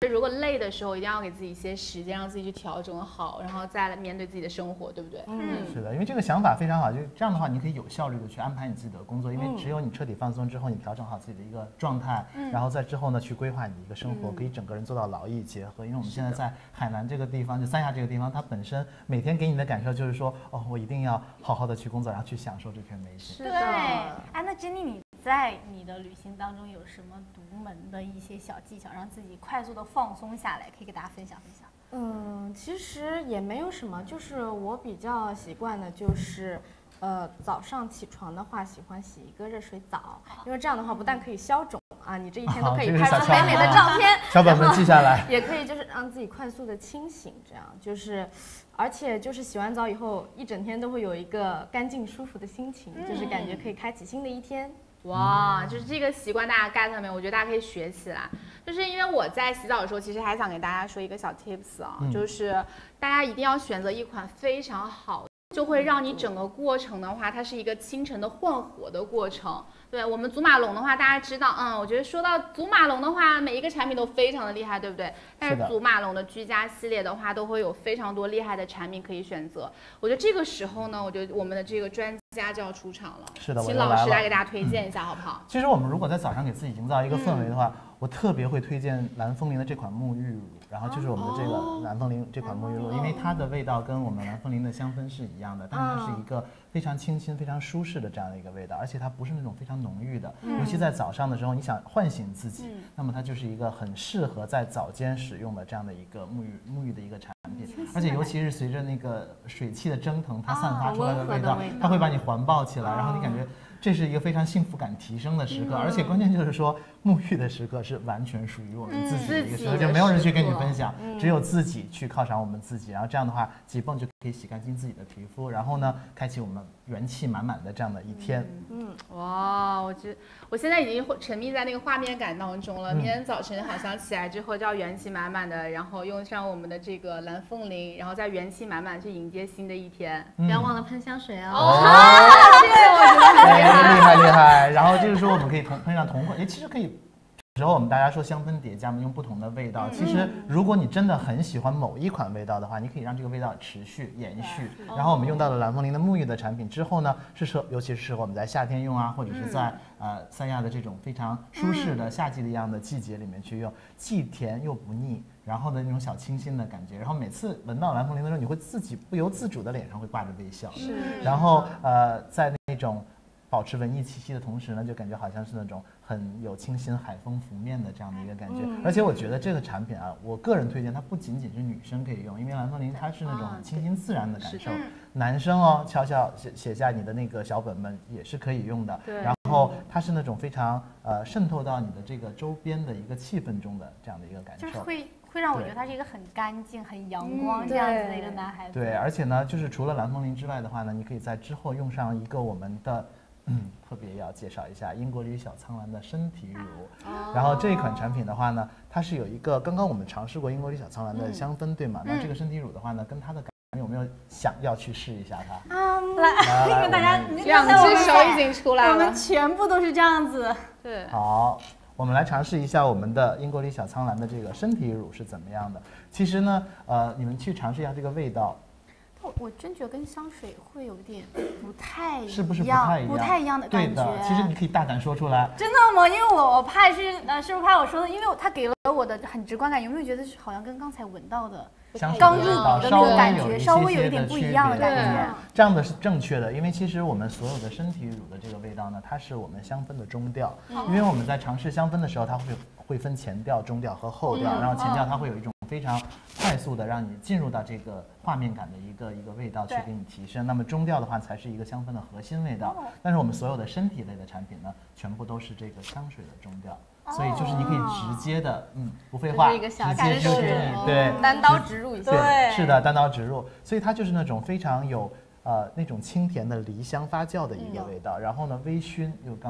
如果累的时候，一定要给自己一些时间，让自己去调整好，然后再来面对自己的生活，对不对？ 嗯，是的，因为这个想法非常好，就这样的话，你可以有效率的去安排你自己的工作，因为只有你彻底放松之后，你调整好自己的一个状态，嗯、然后在之后呢，去规划你的一个生活，嗯、可以整个人做到劳逸结合。因为我们现在在海南这个地方，就三亚这个地方，它本身每天给你的感受就是说，哦，我一定要好好的去工作，然后去享受这片美景。 对，哎，那珍妮你在你的旅行当中有什么独门的一些小技巧，让自己快速的放松下来，可以给大家分享分享？ 嗯，其实也没有什么，就是我比较习惯的就是，呃，早上起床的话，喜欢洗一个热水澡，因为这样的话不但可以消肿啊，你这一天都可以拍出美美的照片， 小本本记下来， 也可以就是让自己快速的清醒，这样就是，而且就是洗完澡以后，一整天都会有一个干净舒服的心情，嗯、就是感觉可以开启新的一天。 哇，就是这个习惯大家 get 没有？我觉得大家可以学起来。就是因为我在洗澡的时候，其实还想给大家说一个小 tips 啊，嗯、就是大家一定要选择一款非常好的，就会让你整个过程的话，它是一个清晨的焕活的过程。对我们祖马龙的话，大家知道，嗯，我觉得说到祖马龙的话，每一个产品都非常的厉害，对不对？但是祖马龙的居家系列的话，都会有非常多厉害的产品可以选择。我觉得这个时候呢，我觉得我们的这个专家就要出场了。 是的， 请老师来给大家推荐一下，好不好？ 其实我们如果在早上给自己营造一个氛围的话，嗯、我特别会推荐蓝风铃的这款沐浴乳，然后就是我们的这个蓝风铃这款沐浴露，因为它的味道跟我们蓝风铃的香氛是一样的，但它是一个非常清新、非常舒适的这样的一个味道，而且它不是那种非常浓郁的。尤其在早上的时候，你想唤醒自己，嗯、那么它就是一个很适合在早间使用的这样的一个沐浴沐浴的一个产品，而且尤其是随着那个水汽的蒸腾，它散发出来的味道，它会把你环抱起来，然后你感觉这是一个非常幸福感提升的时刻，嗯、而且关键就是说，沐浴的时刻是完全属于我们自己的一个时刻，嗯、就没有人去跟你分享，嗯、只有自己去犒赏我们自己，然后这样的话，几泵就可以洗干净自己的皮肤，然后呢，开启我们元气满满的这样的一天。 嗯，嗯哇，我觉得我现在已经沉迷在那个画面感当中了。嗯、明天早晨好像起来之后就要元气满满的，然后用上我们的这个蓝凤铃，然后再元气满满去迎接新的一天。 嗯、不要忘了喷香水哦。 哦，这个我觉得很厉害， 厉害厉害。然后就是说，我们可以同喷上同款，也其实可以。时候我们大家说香氛叠加嘛，用不同的味道。其实如果你真的很喜欢某一款味道的话，你可以让这个味道持续延续。然后我们用到了蓝风铃的沐浴的产品之后呢，是适尤其是适合我们在夏天用啊，或者是在呃三亚的这种非常舒适的夏季的一样的季节里面去用，既甜又不腻。然后呢，那种小清新的感觉，然后每次闻到蓝风铃的时候，你会自己不由自主的脸上会挂着微笑。 是。 然后呃，在那种保持文艺气息的同时呢，就感觉好像是那种很有清新海风拂面的这样的一个感觉。嗯、而且我觉得这个产品啊，我个人推荐它不仅仅是女生可以用，因为蓝风铃它是那种清新自然的感受。啊、男生哦，悄悄写写下你的那个小本本也是可以用的。 对。 然后它是那种非常呃渗透到你的这个周边的一个气氛中的这样的一个感受。 就是会。会让我觉得他是一个很干净、很阳光这样子的一个男孩子。 对，而且呢，就是除了蓝风铃之外的话呢，你可以在之后用上一个我们的，嗯，特别要介绍一下英国梨小苍兰的身体乳。哦、然后这一款产品的话呢，它是有一个刚刚我们尝试过英国梨小苍兰的香氛，嗯、对吗？那这个身体乳的话呢，跟它的感觉有没有想要去试一下它？ 啊、嗯，来，因为大家两只手已经出来了， 我们全部都是这样子。 对， 好。我们来尝试一下我们的英国梨小苍兰的这个身体乳是怎么样的。其实呢，呃，你们去尝试一下这个味道。 我我真觉得跟香水会有点不太一样， 是不是不太一样？ 不太一样的感觉。 对的，其实你可以大胆说出来。 真的吗？因为我我怕是呃，是不是怕我说的？因为他给了我的很直观感，有没有觉得好像跟刚才闻到的刚入笔的那种感觉稍微有一点不一样的感觉？ 这样的是正确的，因为其实我们所有的身体乳的这个味道呢，它是我们香氛的中调。嗯、因为我们在尝试香氛的时候，它会会分前调、中调和后调，嗯、然后前调它会有一种非常快速的让你进入到这个画面感的一个一个味道去给你提升。那么中调的话才是一个香氛的核心味道。哦、但是我们所有的身体类的产品呢，全部都是这个香水的中调。所以就是你可以直接的，嗯，不废话， 直接就给你对单刀直入一下， 对，是的，单刀直入。所以它就是那种非常有呃那种清甜的梨香发酵的一个味道，然后呢微醺又刚刚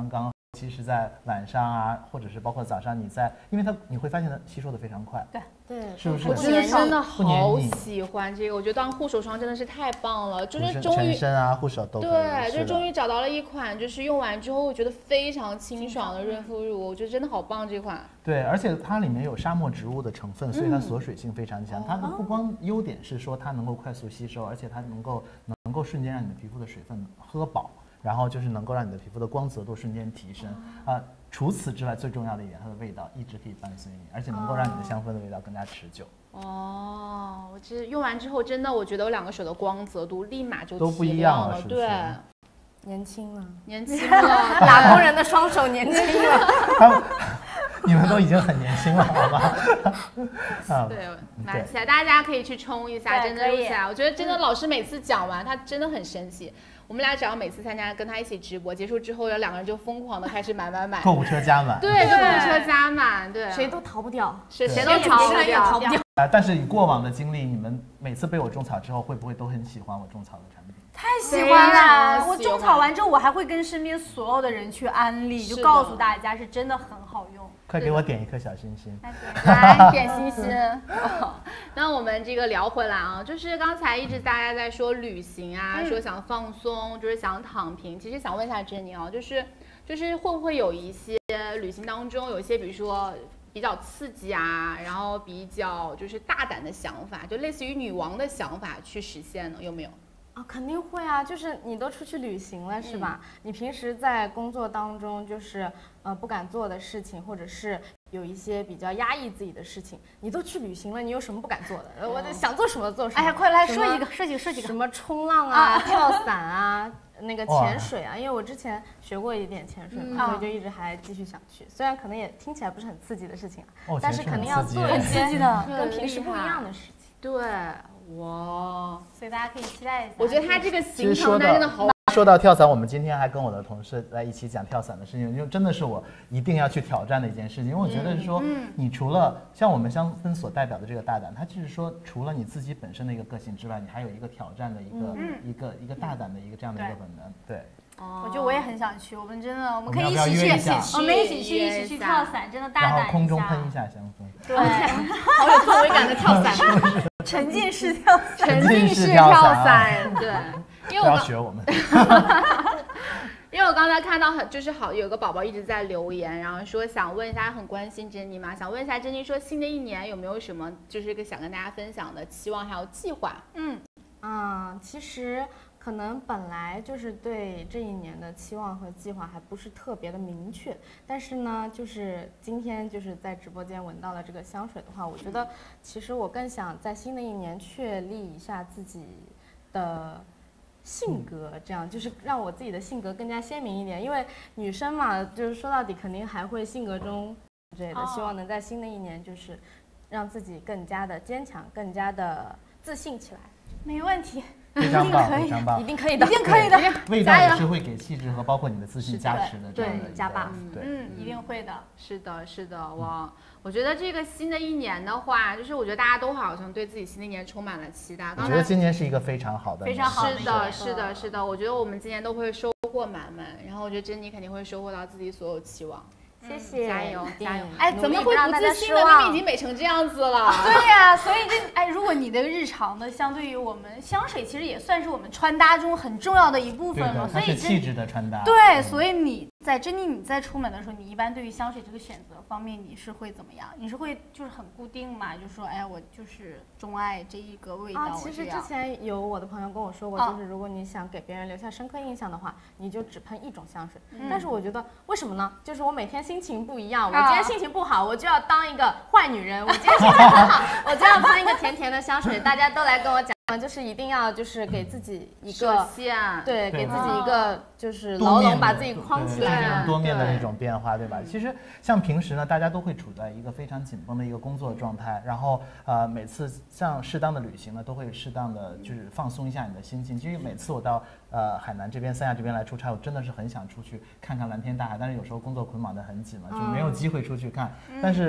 其实在晚上啊，或者是包括早上，你在，因为它你会发现它吸收的非常快。 对对， 是不是？ 我真的真的好喜欢这个，我觉得当护手霜真的是太棒了，就是终于全身啊护手都可以。 对，就是终于找到了一款，就是用完之后我觉得非常清爽的润肤乳，我觉得真的好棒这款。 对，而且它里面有沙漠植物的成分，所以它锁水性非常强。 嗯、 它的不光优点是说它能够快速吸收，而且它能够能够瞬间让你的皮肤的水分喝饱。然后就是能够让你的皮肤的光泽度瞬间提升啊、呃。除此之外，最重要的一点，它的味道一直可以伴随你，而且能够让你的香氛的味道更加持久。 哦，我这用完之后，真的我觉得我两个手的光泽度立马就都不一样了， 对， 年轻了， 年轻了， 打工人的双手年轻了。 他们你们都已经很年轻了，好吗？ 啊，对，买起来大家可以去冲一下，真的用起来，我觉得真的老师每次讲完，他真的很神奇。我们俩只要每次参加跟他一起直播，结束之后，两个人就疯狂的开始买买买， 购物车加满， 对，购物车加满，对， 谁都逃不掉， 谁谁都逃不掉， 逃不掉。 啊！但是以过往的经历，你们每次被我种草之后，会不会都很喜欢我种草的产品？ 太喜欢了！我种草完之后，我还会跟身边所有的人去安利，就告诉大家是真的很好用。 快给我点一颗小心心， 来点心心。哦、那我们这个聊回来啊，就是刚才一直大家在说旅行啊，嗯、说想放松，就是想躺平。其实想问一下珍妮啊，就是就是会不会有一些旅行当中有一些，比如说比较刺激啊，然后比较就是大胆的想法，就类似于女王的想法去实现呢？有没有？ 啊，肯定会啊！就是你都出去旅行了，是吧？嗯、你平时在工作当中，就是呃不敢做的事情，或者是有一些比较压抑自己的事情，你都去旅行了，你有什么不敢做的？哦、我想做什么做什么。 哎呀，快来说一个，说几个，说几个。 什么冲浪啊，啊跳伞啊，那个潜水啊，因为我之前学过一点潜水嘛，嗯、所以就一直还继续想去。虽然可能也听起来不是很刺激的事情啊， 哦、 但是肯定要做一些跟平时不一样的事情。 对。哇， 所以大家可以期待一下。 我觉得他这个行程真的好。 说到跳伞，我们今天还跟我的同事在一起讲跳伞的事情，因为真的是我一定要去挑战的一件事情。因为我觉得说，嗯、你除了像我们香氛所代表的这个大胆，它就是说，除了你自己本身的一个个性之外，你还有一个挑战的一个、嗯、一个一个大胆的一个这样的一个本能。对。 哦，我觉得我也很想去，我们真的，我们可以一起去，我们一起去，一起去跳伞，真的大胆一下。 然后空中喷一下香氛。 对， 好有氛围感的跳伞。 沉浸式跳伞， 沉浸式跳伞，对，因为不要学我们。 因为我刚才看到很就是好有个宝宝一直在留言，然后说想问一下，很关心珍妮嘛，想问一下珍妮说新的一年有没有什么就是个想跟大家分享的期望还有计划？ 嗯啊，其实可能本来就是对这一年的期望和计划还不是特别的明确，但是呢，就是今天就是在直播间闻到了这个香水的话，我觉得其实我更想在新的一年确立一下自己的性格，这样就是让我自己的性格更加鲜明一点。因为女生嘛，就是说到底肯定还会性格中之类的，希望能在新的一年就是让自己更加的坚强，更加的自信起来。 没问题。 非常棒，非常棒， 一定可以的， 一定可以的。 味道也是会给气质和包括你的自信加持的， 对，加 buff， 对， 嗯，一定会的。 是的，是的，哇，我觉得这个新的一年的话，就是我觉得大家都好像对自己新的一年充满了期待。 我觉得今年是一个非常好的， 非常好的，是的，是的，是的。我觉得我们今年都会收获满满，然后我觉得珍妮肯定会收获到自己所有期望。 谢谢， 加油加油！ 哎，怎么会不自信呢？明明已经美成这样子了。 对呀、啊，所以这哎，如果你的日常的，相对于我们香水，其实也算是我们穿搭中很重要的一部分了。所以是气质的穿搭。 对，所以你在珍妮你在出门的时候，你一般对于香水这个选择方面，你是会怎么样？你是会就是很固定嘛？就说哎呀，我就是钟爱这一个味道。 啊，其实之前有我的朋友跟我说过，就是如果你想给别人留下深刻印象的话，你就只喷一种香水。嗯、但是我觉得为什么呢？就是我每天心情不一样。我今天心情不好，我就要当一个坏女人；我今天心情很好，我就要喷一个甜甜的香水。大家都来跟我讲，就是一定要就是给自己一个对，给自己一个就是牢笼把自己框起来， 多面的那种变化，对吧？其实像平时呢，大家都会处在一个非常紧绷的一个工作状态，然后呃，每次像适当的旅行呢，都会适当的就是放松一下你的心情。其实每次我到呃海南这边、三亚这边来出差，我真的是很想出去看看蓝天大海，但是有时候工作捆绑得很紧嘛，就没有机会出去看。但是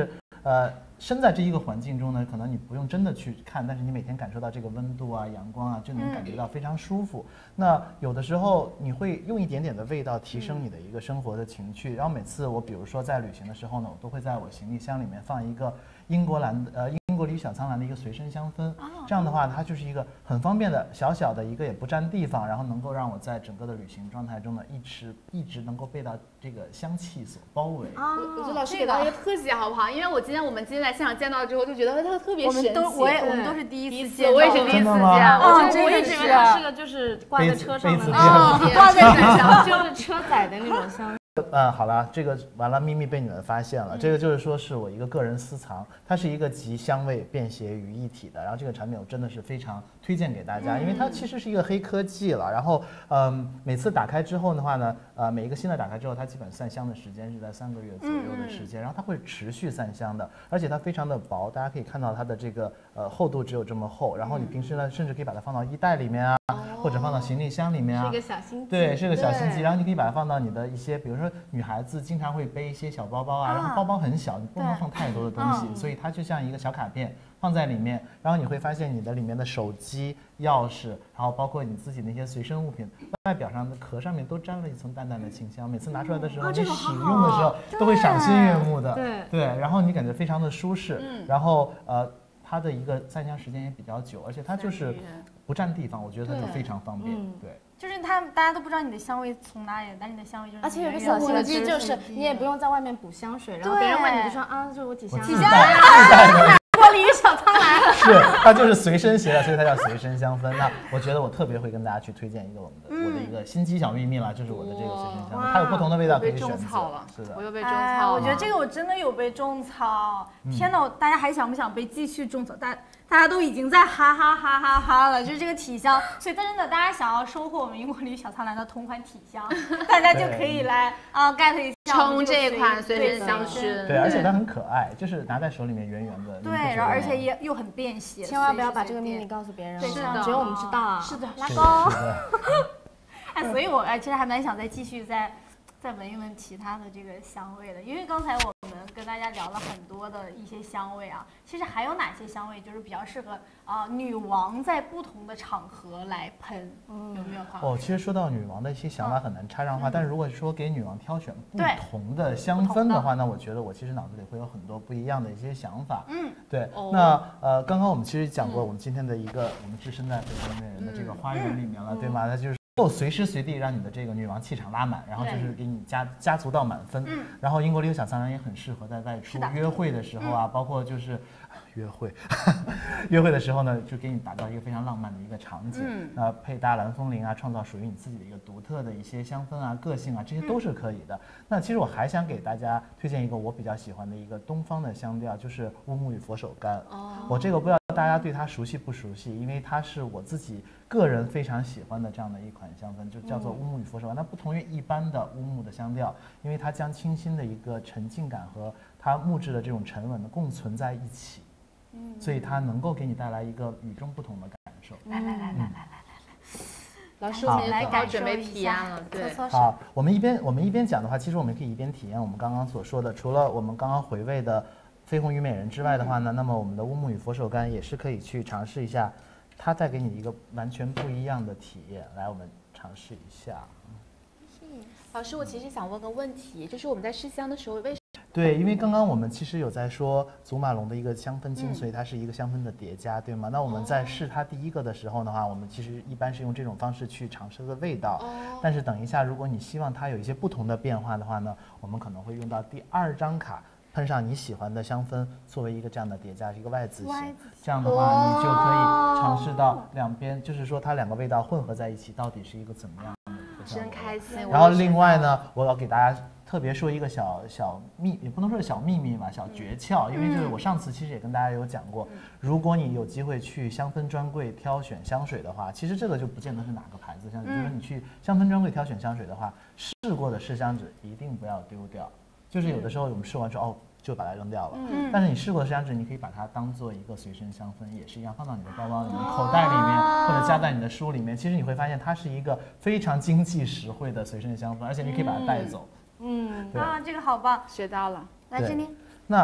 呃。身在这一个环境中呢，可能你不用真的去看，但是你每天感受到这个温度啊、阳光啊，就能感觉到非常舒服。嗯、那有的时候你会用一点点的味道提升你的一个生活的情趣。嗯、然后每次我比如说在旅行的时候呢，我都会在我行李箱里面放一个英国蓝的呃英国梨小苍兰的一个随身香氛。哦、这样的话，它就是一个很方便的小小的一个也不占地方，然后能够让我在整个的旅行状态中呢，一直一直能够被到这个香气所包围。 啊、哦，我觉得老师给到一个特写好不好？因为我今天我们今天在现场见到之后就觉得它特别神奇。 我们都我也我们都是第一次见， 我也是第一次见。 我我一直以为它是个就是挂在车上的那种， 挂在车上就是车载的那种香。 嗯，好了，这个完了，秘密被你们发现了。嗯、这个就是说是我一个个人私藏，它是一个集香味便携于一体的。然后这个产品我真的是非常推荐给大家，嗯、因为它其实是一个黑科技了。然后，嗯，每次打开之后的话呢，呃，每一个新的打开之后，它基本散香的时间是在三个月左右的时间，嗯、然后它会持续散香的，而且它非常的薄，大家可以看到它的这个呃厚度只有这么厚。然后你平时呢，甚至可以把它放到衣袋里面啊，哦、或者放到行李箱里面啊， 是一个小心机。 对，是个小心机。然后你可以把它放到你的一些，比如说女孩子经常会背一些小包包啊，然后包包很小，你不能放太多的东西，所以它就像一个小卡片放在里面，然后你会发现你的里面的手机、钥匙，然后包括你自己那些随身物品，外表上的壳上面都沾了一层淡淡的清香，每次拿出来的时候，你使用的时候都会赏心悦目的， 对对，然后你感觉非常的舒适，然后呃。它的一个散香时间也比较久，而且它就是不占地方，我觉得它就非常方便。对， 就是它大家都不知道你的香味从哪里，但你的香味就是。 而且有个小心机就是，你也不用在外面补香水，然后别人问你就说啊，这是我体香。 体香。 玻璃小苍兰。 是，它就是随身携带，所以它叫随身香氛。那我觉得我特别会跟大家去推荐一个我们的、嗯、我的一个心机小秘密了，就是我的这个随身香氛，它有不同的味道可以选择。是的， 我又被种草了。 我觉得这个我真的有被种草。嗯、天哪，大家还想不想被继续种草？大大家都已经在哈哈哈哈哈了，就是这个体香。所以真的，大家想要收获我们英国梨小苍兰的同款体香，大家就可以来啊 get 一下冲这一款随身香薰。 对，而且它很可爱，就是拿在手里面圆圆的。 对，然后而且也又很便携， 千万不要把这个秘密告诉别人， 是的， 只有我们知道啊。 是的，拉钩。哎，所以我哎，其实还蛮想再继续再再闻一闻其他的这个香味的，因为刚才我们跟大家聊了很多的一些香味啊，其实还有哪些香味就是比较适合啊、呃、女王在不同的场合来喷，嗯、有没有？ 哦，其实说到女王的一些想法很难插上话，嗯、但是如果说给女王挑选不同的香氛的话，那我觉得我其实脑子里会有很多不一样的一些想法。嗯，对。哦、那呃，刚刚我们其实讲过，我们今天的一个、嗯、我们置身在北京美人的这个花园里面了，嗯、对吗？它就是。够随时随地让你的这个女王气场拉满，然后就是给你加加足到满分。嗯、然后英国梨小苍兰也很适合在外出约会的时候啊，嗯、包括就是约会约会的时候呢，就给你打造一个非常浪漫的一个场景。嗯，呃，配搭蓝风铃啊，创造属于你自己的一个独特的一些香氛啊、个性啊，这些都是可以的。嗯、那其实我还想给大家推荐一个我比较喜欢的一个东方的香调，就是乌木与佛手柑。哦，我这个不知道大家对它熟悉不熟悉，因为它是我自己个人非常喜欢的这样的一款香氛，就叫做乌木与佛手柑。它不同于一般的乌木的香调，因为它将清新的一个沉静感和它木质的这种沉稳的共存在一起，嗯，所以它能够给你带来一个与众不同的感受。 来来来来来来来来， 老师，我们来感准备体验了，对。 好，我们一边我们一边讲的话，其实我们可以一边体验我们刚刚所说的，除了我们刚刚回味的绯红虞美人之外的话呢，嗯、那么我们的乌木与佛手柑也是可以去尝试一下。它带给你一个完全不一样的体验，来，我们尝试一下。 老师，我其实想问个问题，就是我们在试香的时候，为什么？ 对，因为刚刚我们其实有在说祖马龙的一个香氛精髓，嗯、它是一个香氛的叠加，对吗？那我们在试它第一个的时候的话，我们其实一般是用这种方式去尝试的味道。哦、但是等一下，如果你希望它有一些不同的变化的话呢，我们可能会用到第二张卡。喷上你喜欢的香氛，作为一个这样的叠加，是一个 Y 字形。这样的话，你就可以尝试到两边，就是说它两个味道混合在一起，到底是一个怎么样的？ 真开心。 然后另外呢，我要给大家特别说一个小小秘，也不能说是小秘密嘛，小诀窍，因为就是我上次其实也跟大家有讲过，如果你有机会去香氛专柜挑选香水的话，其实这个就不见得是哪个牌子香水，就是你去香氛专柜挑选香水的话，试过的试香纸一定不要丢掉。就是有的时候我们试完之后哦，就把它扔掉了。嗯，但是你试过的试香纸，你可以把它当做一个随身香氛，也是一样，放到你的包包里面、口袋里面，或者夹在你的书里面。其实你会发现它是一个非常经济实惠的随身香氛，而且你可以把它带走。 嗯，对啊，这个好棒， 学到了。 来，珍妮。 那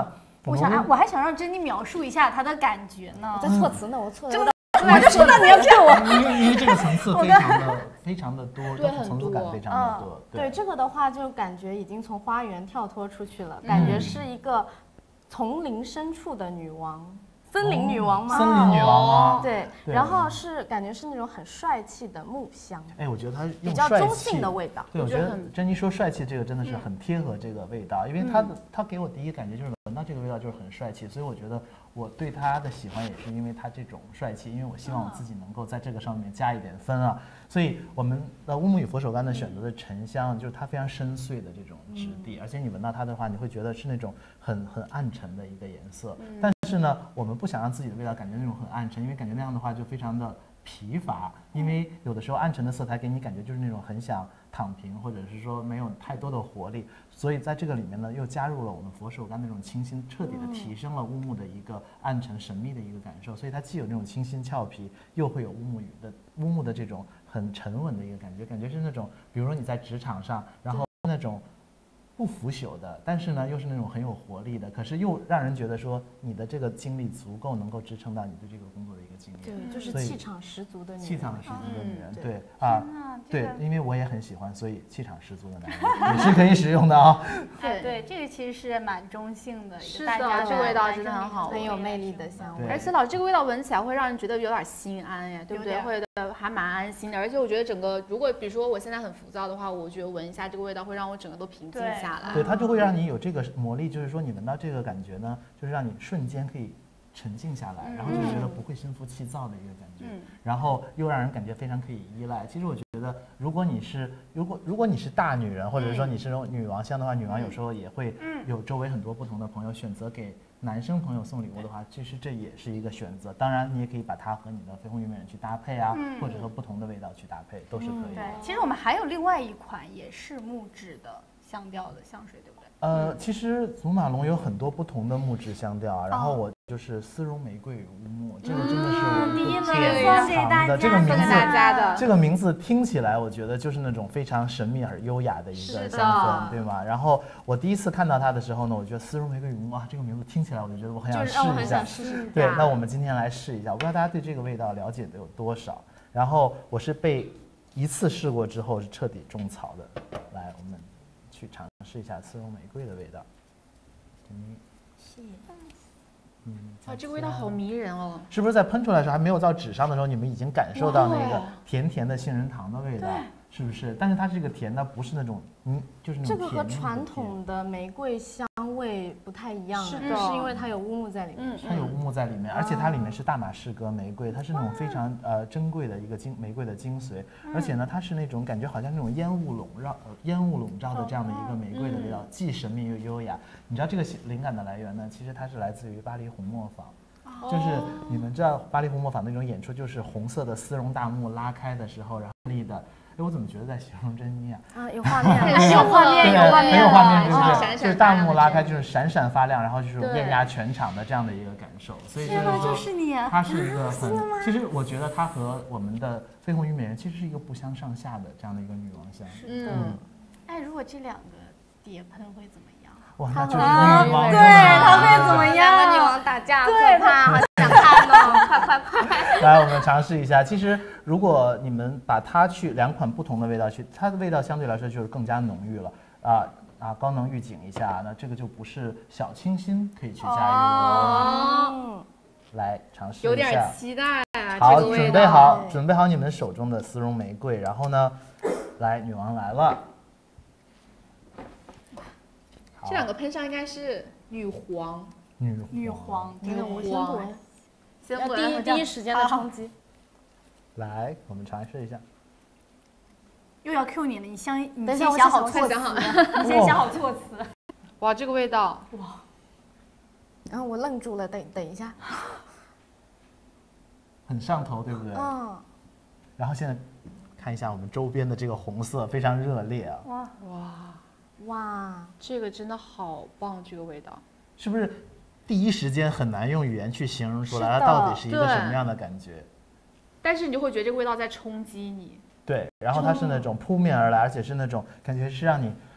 我想，我还想让珍妮描述一下她的感觉呢。 我在措辞呢，我错的。 我就知道你要骗我， 因为因为这个层次非常的非常的多， 对， 层次感非常的多。 对这个的话，就感觉已经从花园跳脱出去了，感觉是一个丛林深处的女王。森林女王吗？ 森林女王吗？ 对，然后是感觉是那种很帅气的木香。 哎，我觉得它比较中性的味道。 对，我觉得珍妮说帅气这个真的是很贴合这个味道，因为它的它给我第一感觉就是闻到这个味道就是很帅气，所以我觉得我对它的喜欢也是因为它这种帅气，因为我希望我自己能够在这个上面加一点分啊。所以我们的乌木与佛手柑呢选择的沉香，就是它非常深邃的这种质地，而且你闻到它的话，你会觉得是那种很很暗沉的一个颜色，但但是呢，我们不想让自己的味道感觉那种很暗沉，因为感觉那样的话就非常的疲乏。因为有的时候暗沉的色彩给你感觉就是那种很想躺平，或者是说没有太多的活力。所以在这个里面呢，又加入了我们佛手柑那种清新，彻底的提升了乌木的一个暗沉神秘的一个感受。所以它既有那种清新俏皮，又会有乌木的乌木的这种很沉稳的一个感觉，感觉是那种，比如说你在职场上，然后那种不腐朽的，但是呢又是那种很有活力的，可是又让人觉得说你的这个精力足够能够支撑到你对这个工作的一个经验。 对，就是气场十足的女人。 气场十足的女人， 嗯、 对啊，对，因为我也很喜欢，所以气场十足的男人也是可以使用的啊。 对对，这个其实是蛮中性的， 是的，这个味道真的很好， 很有魅力的香味。 而且老师这个味道闻起来会让人觉得有点心安呀，对不对？会的，还蛮安心的。而且我觉得整个，如果比如说我现在很浮躁的话，我觉得闻一下这个味道会让我整个都平静下来。 对，它就会让你有这个魔力，就是说你闻到这个感觉呢，就是让你瞬间可以沉静下来，然后就觉得不会心浮气躁的一个感觉，嗯、然后又让人感觉非常可以依赖。其实我觉得，如果你是如果如果你是大女人，或者说你是那种女王香的话，女王有时候也会有周围很多不同的朋友选择给男生朋友送礼物的话，其实这也是一个选择。当然，你也可以把它和你的绯红玉美人去搭配啊，嗯、或者和不同的味道去搭配，都是可以的。 对，其实我们还有另外一款也是木质的香调的香水，对不对？ 呃，其实祖马龙有很多不同的木质香调啊，然后我就是丝绒玫瑰与乌木，这个真的是我们典藏的。这个名字，这个名字听起来，我觉得就是那种非常神秘而优雅的一个香氛，对吗？然后我第一次看到它的时候呢，我觉得丝绒玫瑰与乌木啊，这个名字听起来我就觉得我很想试一下。对，那我们今天来试一下，我不知道大家对这个味道了解的有多少。然后我是被一次试过之后是彻底种草的。来，我们去尝试一下丝绒玫瑰的味道。嗯， 是。 嗯，啊，这个味道好迷人哦！ 是不是在喷出来的时候还没有到纸上的时候，你们已经感受到那个甜甜的杏仁糖的味道，是不是？但是它这个甜呢，不是那种嗯，就是那种这个和传统的玫瑰香味不太一样， 是的，是因为它有乌木在里面。 嗯，它有乌木在里面，而且它里面是大马士革玫瑰，它是那种非常呃珍贵的一个精玫瑰的精髓，而且呢，它是那种感觉好像那种烟雾笼罩、呃、烟雾笼罩的这样的一个玫瑰的味道，既神秘又优雅。你知道这个灵感的来源呢？其实它是来自于巴黎红磨坊。就是你们知道巴黎红磨坊那种演出，就是红色的丝绒大幕拉开的时候，然后立的。哎，我怎么觉得在形容珍妮啊？ 啊，有画面， 有画面，有画面， 很有画面，对不对？ 就是大幕拉开，就是闪闪发亮，然后就是艳压全场的这样的一个感受。所以就是你， 它是一个很，其实我觉得它和我们的绯红玉美人其实是一个不相上下的这样的一个女王香。 嗯，哎，如果这两个叠喷会怎么样？ 哇，那就是女王， 对，它会怎么样？ 两个女王打架，对，怕，好想看哦，快快快！ 来，我们尝试一下。其实，如果你们把它去两款不同的味道去，它的味道相对来说就是更加浓郁了啊啊！高能预警一下，那这个就不是小清新可以去驾驭了。哦，来尝试一下， 有点期待啊！ 好，准备好，准备好你们手中的丝绒玫瑰，然后呢，来，女王来了。 这两个喷上应该是女皇， 女女皇， 女皇， 先要第一第一时间的冲击。 来，我们尝试一下。 又要 Q 你了，你先你先想好措辞，你先想好措辞。 哇，这个味道，哇！ 然后我愣住了，等等一下， 很上头，对不对？嗯。然后现在看一下我们周边的这个红色，非常热烈啊！ 哇哇！哇，这个真的好棒！这个味道是不是第一时间很难用语言去形容出来，它到底是一个什么样的感觉？ 但是你就会觉得这个味道在冲击你。 对，然后它是那种扑面而来，而且是那种感觉是让你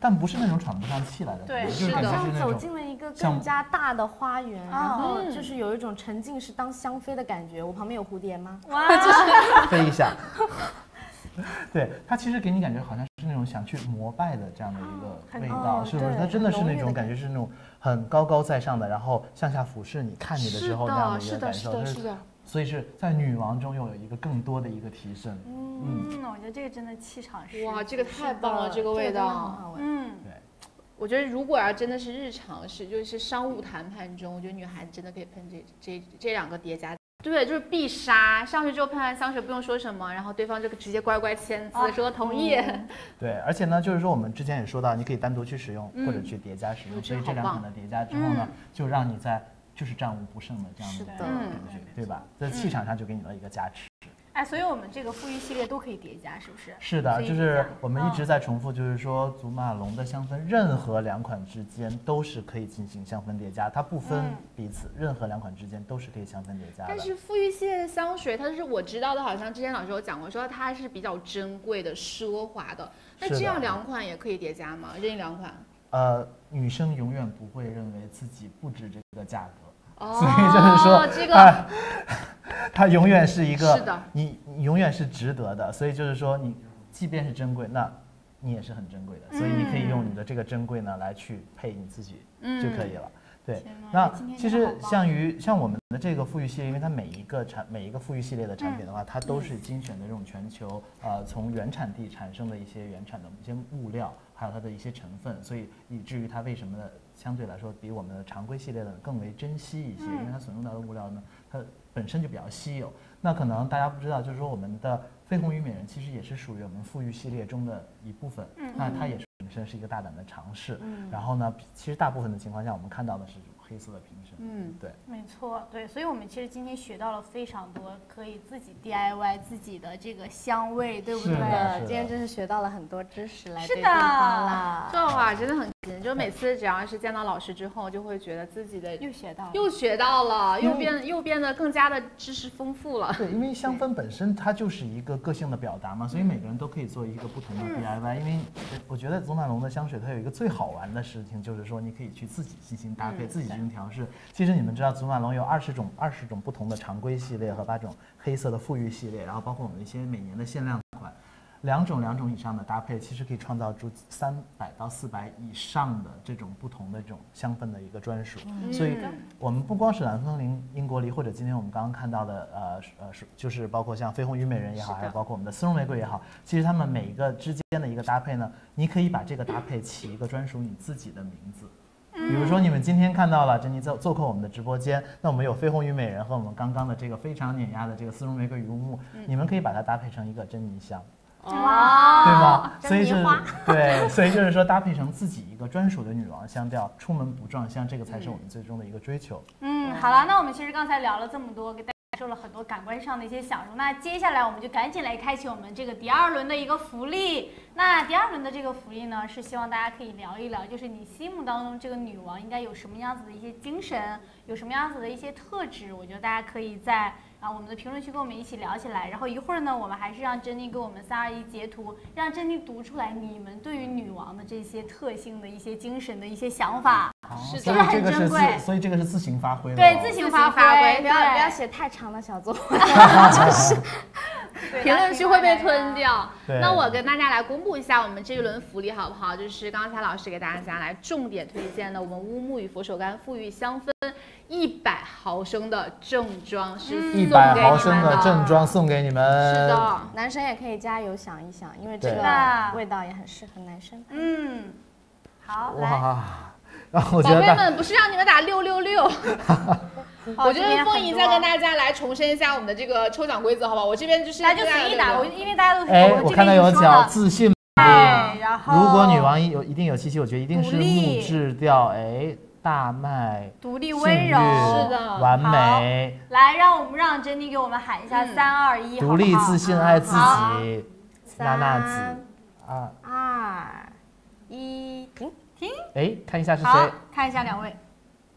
但不是那种喘不上气来的， 对， 就是感觉是那种走进了一个更加大的花园，然后嗯就是有一种沉浸式当香妃的感觉。我旁边有蝴蝶吗？ 哇， 飞一下。对，它其实给你感觉好像是那种想去膜拜的这样的一个味道， 哦是不是？ 对它真的是很浓郁的那种感觉是那种很高高在上的，然后向下俯视你看你的时候这样的一个感受， 是的，是的。 所以是在女王中又有一个更多的一个提升。 嗯，我觉得这个真的气场是哇，这个太棒了，这个味道。 嗯， 对。 我觉得如果要真的是日常是，就是商务谈判中，我觉得女孩子真的可以喷这这这两个叠加。对，就是必杀，上去之后喷完香水不用说什么，然后对方就直接乖乖签字、啊、说同意。 嗯、对，而且呢，就是说我们之前也说到，你可以单独去使用、嗯、或者去叠加使用，所以这两款的叠加之后呢，嗯、就让你在就是战无不胜的这样的一个感觉，对吧？在气场上就给你了一个加持。 哎，所以我们这个馥郁系列都可以叠加，是不是？ 是的，就是我们一直在重复，就是说祖马龙的香氛，任何两款之间都是可以进行香氛叠加，它不分彼此，嗯、任何两款之间都是可以香氛叠加的。 但是馥郁系列的香水，它是我知道的，好像之前老师有讲过，说它是比较珍贵的、奢华的。那这样两款也可以叠加吗？任意两款？ 呃，女生永远不会认为自己不值这个价格， 哦、 所以就是说这个。 它永远是一个， 是的， 你你永远是值得的，所以就是说，你即便是珍贵，那你也是很珍贵的，所以你可以用你的这个珍贵呢来去配你自己就可以了。嗯、对，那其实像于像我们的这个馥郁系列，因为它每一个产每一个馥郁系列的产品的话，它都是精选的这种全球呃从原产地产生的一些原产的一些物料，还有它的一些成分，所以以至于它为什么呢？相对来说比我们的常规系列的更为珍惜一些，因为它所用到的物料呢，它本身就比较稀有。那可能大家不知道，就是说我们的绯红虞美人其实也是属于我们馥郁系列中的一部分。嗯，那它也是本身是一个大胆的尝试。嗯，然后呢，其实大部分的情况下，我们看到的是黑色的瓶身。嗯，对， 没错，对，所以我们其实今天学到了非常多，可以自己 D I Y 自己的这个香味，对不对？ 今天真是学到了很多知识来对对方啦。 这话真的很神，就每次只要是见到老师之后，就会觉得自己的又学到了， 又学到了，又变又变得更加的知识丰富了。 对，因为香氛本身它就是一个个性的表达嘛，所以每个人都可以做一个不同的 D I Y。因为我觉得祖马龙的香水它有一个最好玩的事情，就是说你可以去自己进行搭配，自己进行调试。其实你们知道，祖马龙有二十种二十种不同的常规系列和八种黑色的馥郁系列，然后包括我们一些每年的限量款，两种两种以上的搭配，其实可以创造出三百到四百以上的这种不同的这种香氛的一个专属。嗯、所以，我们不光是蓝风铃、英国梨，或者今天我们刚刚看到的，呃呃，就是包括像绯红虞美人也好，还有包括我们的丝绒玫瑰也好，其实它们每一个之间的一个搭配呢，你可以把这个搭配起一个专属你自己的名字。比如说你们今天看到了珍妮做做客我们的直播间，那我们有绯红虞美人和我们刚刚的这个非常碾压的这个丝绒玫瑰雨雾木，嗯、你们可以把它搭配成一个珍妮香， 哇， 对吗？所以就是对，所以就是说搭配成自己一个专属的女王香调，出门不撞香，这个才是我们最终的一个追求。 嗯，好了，那我们其实刚才聊了这么多，给大家受了很多感官上的一些享受，那接下来我们就赶紧来开启我们这个第二轮的一个福利。那第二轮的这个福利呢，是希望大家可以聊一聊，就是你心目当中这个女王应该有什么样子的一些精神，有什么样子的一些特质。我觉得大家可以在啊我们的评论区跟我们一起聊起来。然后一会儿呢，我们还是让珍妮给我们三二一截图，让珍妮读出来你们对于女王的这些特性的一一些精神的一些想法。 是不是很珍贵？所以这个是自行发挥。 对，自行发挥， 不要不要写太长的小作文，就是评论区会被吞掉。那我跟大家来公布一下我们这一轮福利好不好？就是刚才老师给大家来重点推荐的我们乌木与佛手柑馥郁香氛一百毫升的正装，是一百毫升的正装送给你们。 是的， 男生也可以加油想一想，因为这个味道也很适合男生。 嗯，好， 哇。然后我觉得宝贝们不是让你们打六六六，我觉得凤仪再跟大家来重申一下我们的这个抽奖规则，好吧？我这边就是大家就随意打，我因为大家都哎，我看到有脚自信， 对，然后如果女王有一定有气息，我觉得一定是木质调，哎，大麦， 独立温柔， 是的， 完美。 来，让我们让珍妮给我们喊一下三二一， 独立自信爱自己，娜娜子， 二二一，停。 哎，看一下是谁？ 看一下两位，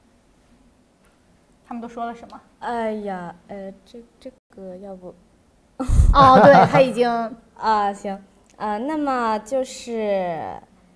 他们都说了什么？ 哎呀，呃，这这个要不， 哦，对他已经啊，行，呃，那么就是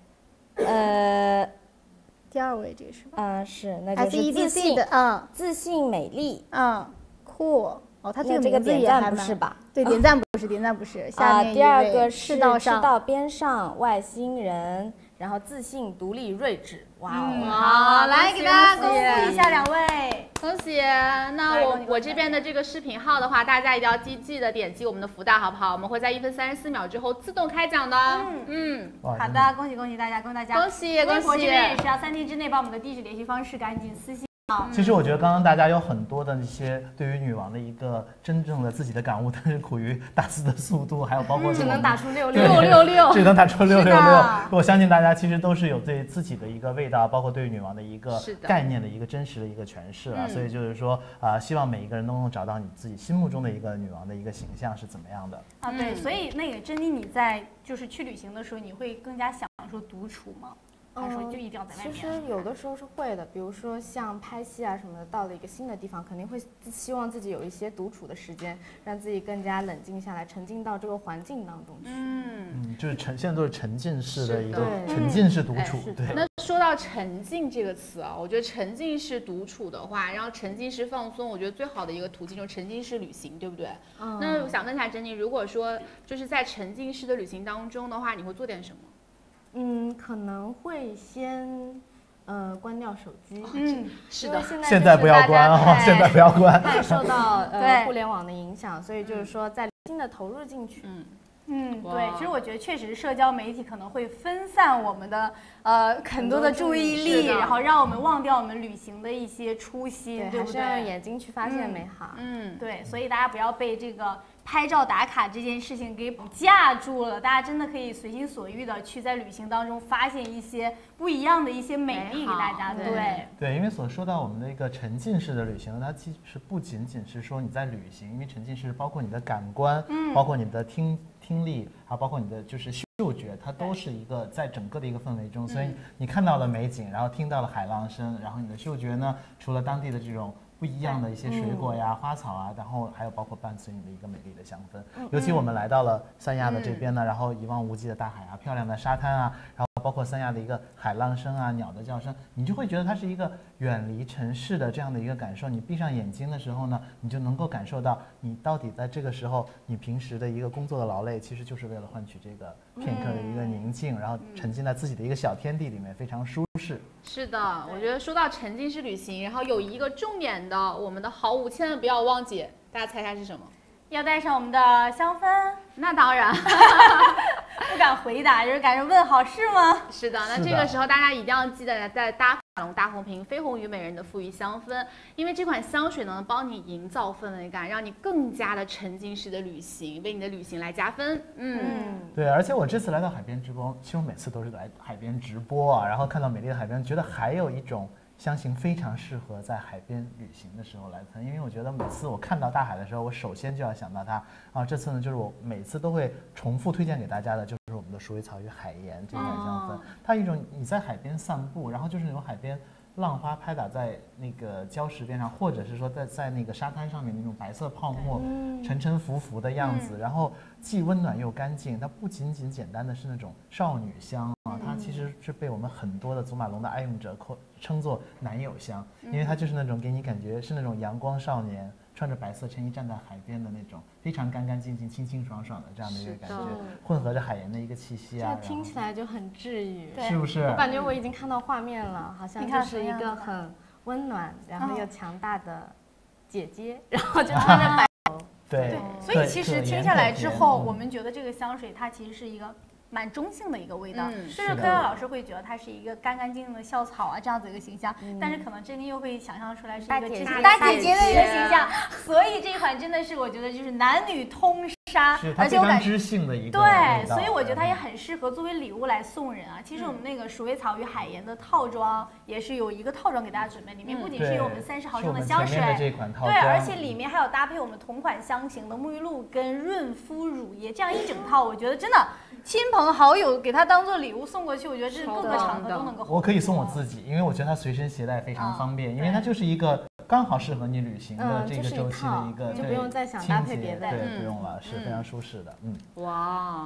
呃， 第二位这个是吧？ 嗯，是，那就 S 是 E 自 D C 信的，嗯自信美丽。 嗯，酷哦，他这那这个个名字点赞也还蛮不是吧？ 对，点赞不是，点赞不是。下啊， 面第二一位个是赤道上， 赤道边上外星人，然后自信、独立、睿智。哇哦！ 嗯好，来给大家公布一下两位。 恭喜！那我我这边的这个视频号的话，大家一定要记记得点击我们的福袋，好不好？我们会在一分三十四秒之后自动开奖的。 嗯嗯， 好的，恭喜恭喜大家，恭喜大家！ 恭喜恭喜！ 微博这边也是要三天之内把我们的地址联系方式赶紧私信。 其实我觉得刚刚大家有很多的一些对于女王的一个真正的自己的感悟，但是苦于打字的速度，还有包括只能打出六对六六六， 只能打出六六六的。 我相信大家其实都是有对自己的一个味道，包括对于女王的一个是的概念的一个真实的一个诠释啊。 嗯所以就是说啊、呃希望每一个人都能找到你自己心目中的一个女王的一个形象是怎么样的。 啊，对， 嗯所以那个珍妮，你在就是去旅行的时候，你会更加享受独处吗？还是说就一定要在外其面？ 实有的时候是会的，比如说像拍戏啊什么的，到了一个新的地方，肯定会希望自己有一些独处的时间，让自己更加冷静下来，沉浸到这个环境当中去。 嗯。 嗯，就是沉，现在都是沉浸式的一个是的沉浸式独处， 哎是的对。 那说到沉浸这个词啊，我觉得沉浸式独处的话，然后沉浸式放松，我觉得最好的一个途径就是沉浸式旅行，对不对？ 嗯那我想问一下珍妮，如果说就是在沉浸式的旅行当中的话，你会做点什么？ 嗯，可能会先呃关掉手机， 嗯， 是的， 因为现在不要关哦，现在不要关。 太受到对呃互联网的影响，所以就是说在新的投入进去。 嗯， 嗯， 哇对，其实我觉得确实社交媒体可能会分散我们的呃很多的注意力， 是的然后让我们忘掉我们旅行的一些初心， 对， 对不还是要用对？ 眼睛去发现美好。 嗯， 对，所以大家不要被这个拍照打卡这件事情给架住了，大家真的可以随心所欲的去在旅行当中发现一些不一样的一些美丽给大家。 美好对， 对，因为所说到我们的一个沉浸式的旅行，它其实不仅仅是说你在旅行，因为沉浸式包括你的感官， 嗯包括你的听听力，还有包括你的就是嗅觉，它都是一个在整个的一个氛围中，所以你看到了美景，然后听到了海浪声，然后你的嗅觉呢，除了当地的这种不一样的一些水果呀、花草啊，然后还有包括伴随你的一个美丽的香氛。尤其我们来到了三亚的这边呢，然后一望无际的大海啊，漂亮的沙滩啊，然后包括三亚的一个海浪声啊、鸟的叫声，你就会觉得它是一个远离城市的这样的一个感受。你闭上眼睛的时候呢，你就能够感受到你到底在这个时候，你平时的一个工作的劳累，其实就是为了换取这个片刻的一个宁静，然后沉浸在自己的一个小天地里面，非常舒适。 是的，我觉得说到沉浸式旅行，然后有一个重点的，我们的好物千万不要忘记，大家猜一下是什么？ 要带上我们的香氛。 那当然， 不敢回答，就是感觉问好是吗？ 是的。那是的这个时候大家一定要记得在大法龙大红瓶绯红虞美人的馥郁香氛，因为这款香水呢，能帮你营造氛围感，让你更加的沉浸式的旅行，为你的旅行来加分。嗯， 嗯， 对，而且我这次来到海边直播，其实我每次都是来海边直播啊，然后看到美丽的海边，觉得还有一种香型非常适合在海边旅行的时候来喷，因为我觉得每次我看到大海的时候，我首先就要想到它啊。这次呢，就是我每次都会重复推荐给大家的，就是我们的鼠尾草与海盐这款香氛。 哦它一种你在海边散步，然后就是那种海边浪花拍打在那个礁石边上，或者是说在在那个沙滩上面那种白色泡沫沉沉浮浮的样子，然后既温暖又干净。它不仅仅简单的是那种少女香啊，它其实是被我们很多的祖马龙的爱用者称作男友香，因为它就是那种给你感觉是那种阳光少年穿着白色衬衣站在海边的那种非常干干净净、清清爽爽的这样的一个感觉，混合着海盐的一个气息啊， 这个听起来就很治愈， 对是不是？ 我感觉我已经看到画面了，好像你看就是一什么样子个很温暖，然后嗯又强大的姐姐，然后就穿着白。 对， 所以其实听下来之后，我们们觉得这个香水它其实是一个蛮中性的一个味道， 嗯就是柯阳老师会觉得它是一个干干净净的校草啊这样子一个形象，但是可能珍妮又会想象出来是一个知识大姐姐的一个形象，所以这款真的是我觉得就是男女通杀， 是它非常而且我感觉知性的一个对，所以我觉得它也很适合作为礼物来送人啊。其实我们那个鼠尾草与海盐的套装也是有一个套装给大家准备，里面不仅是有我们三十毫升的香水， 这款套装对，而且里面还有搭配我们同款香型的沐浴露跟润肤乳液，这样一整套，我觉得真的亲朋好友给它当做礼物送过去，我觉得这是各个场合都能够。 我可以送我自己，因为我觉得它随身携带非常方便，因为它就是一个刚好适合你旅行的这个周期的一个， 就不用再想搭配别的， 对，不用了，是非常舒适的。嗯， 哇。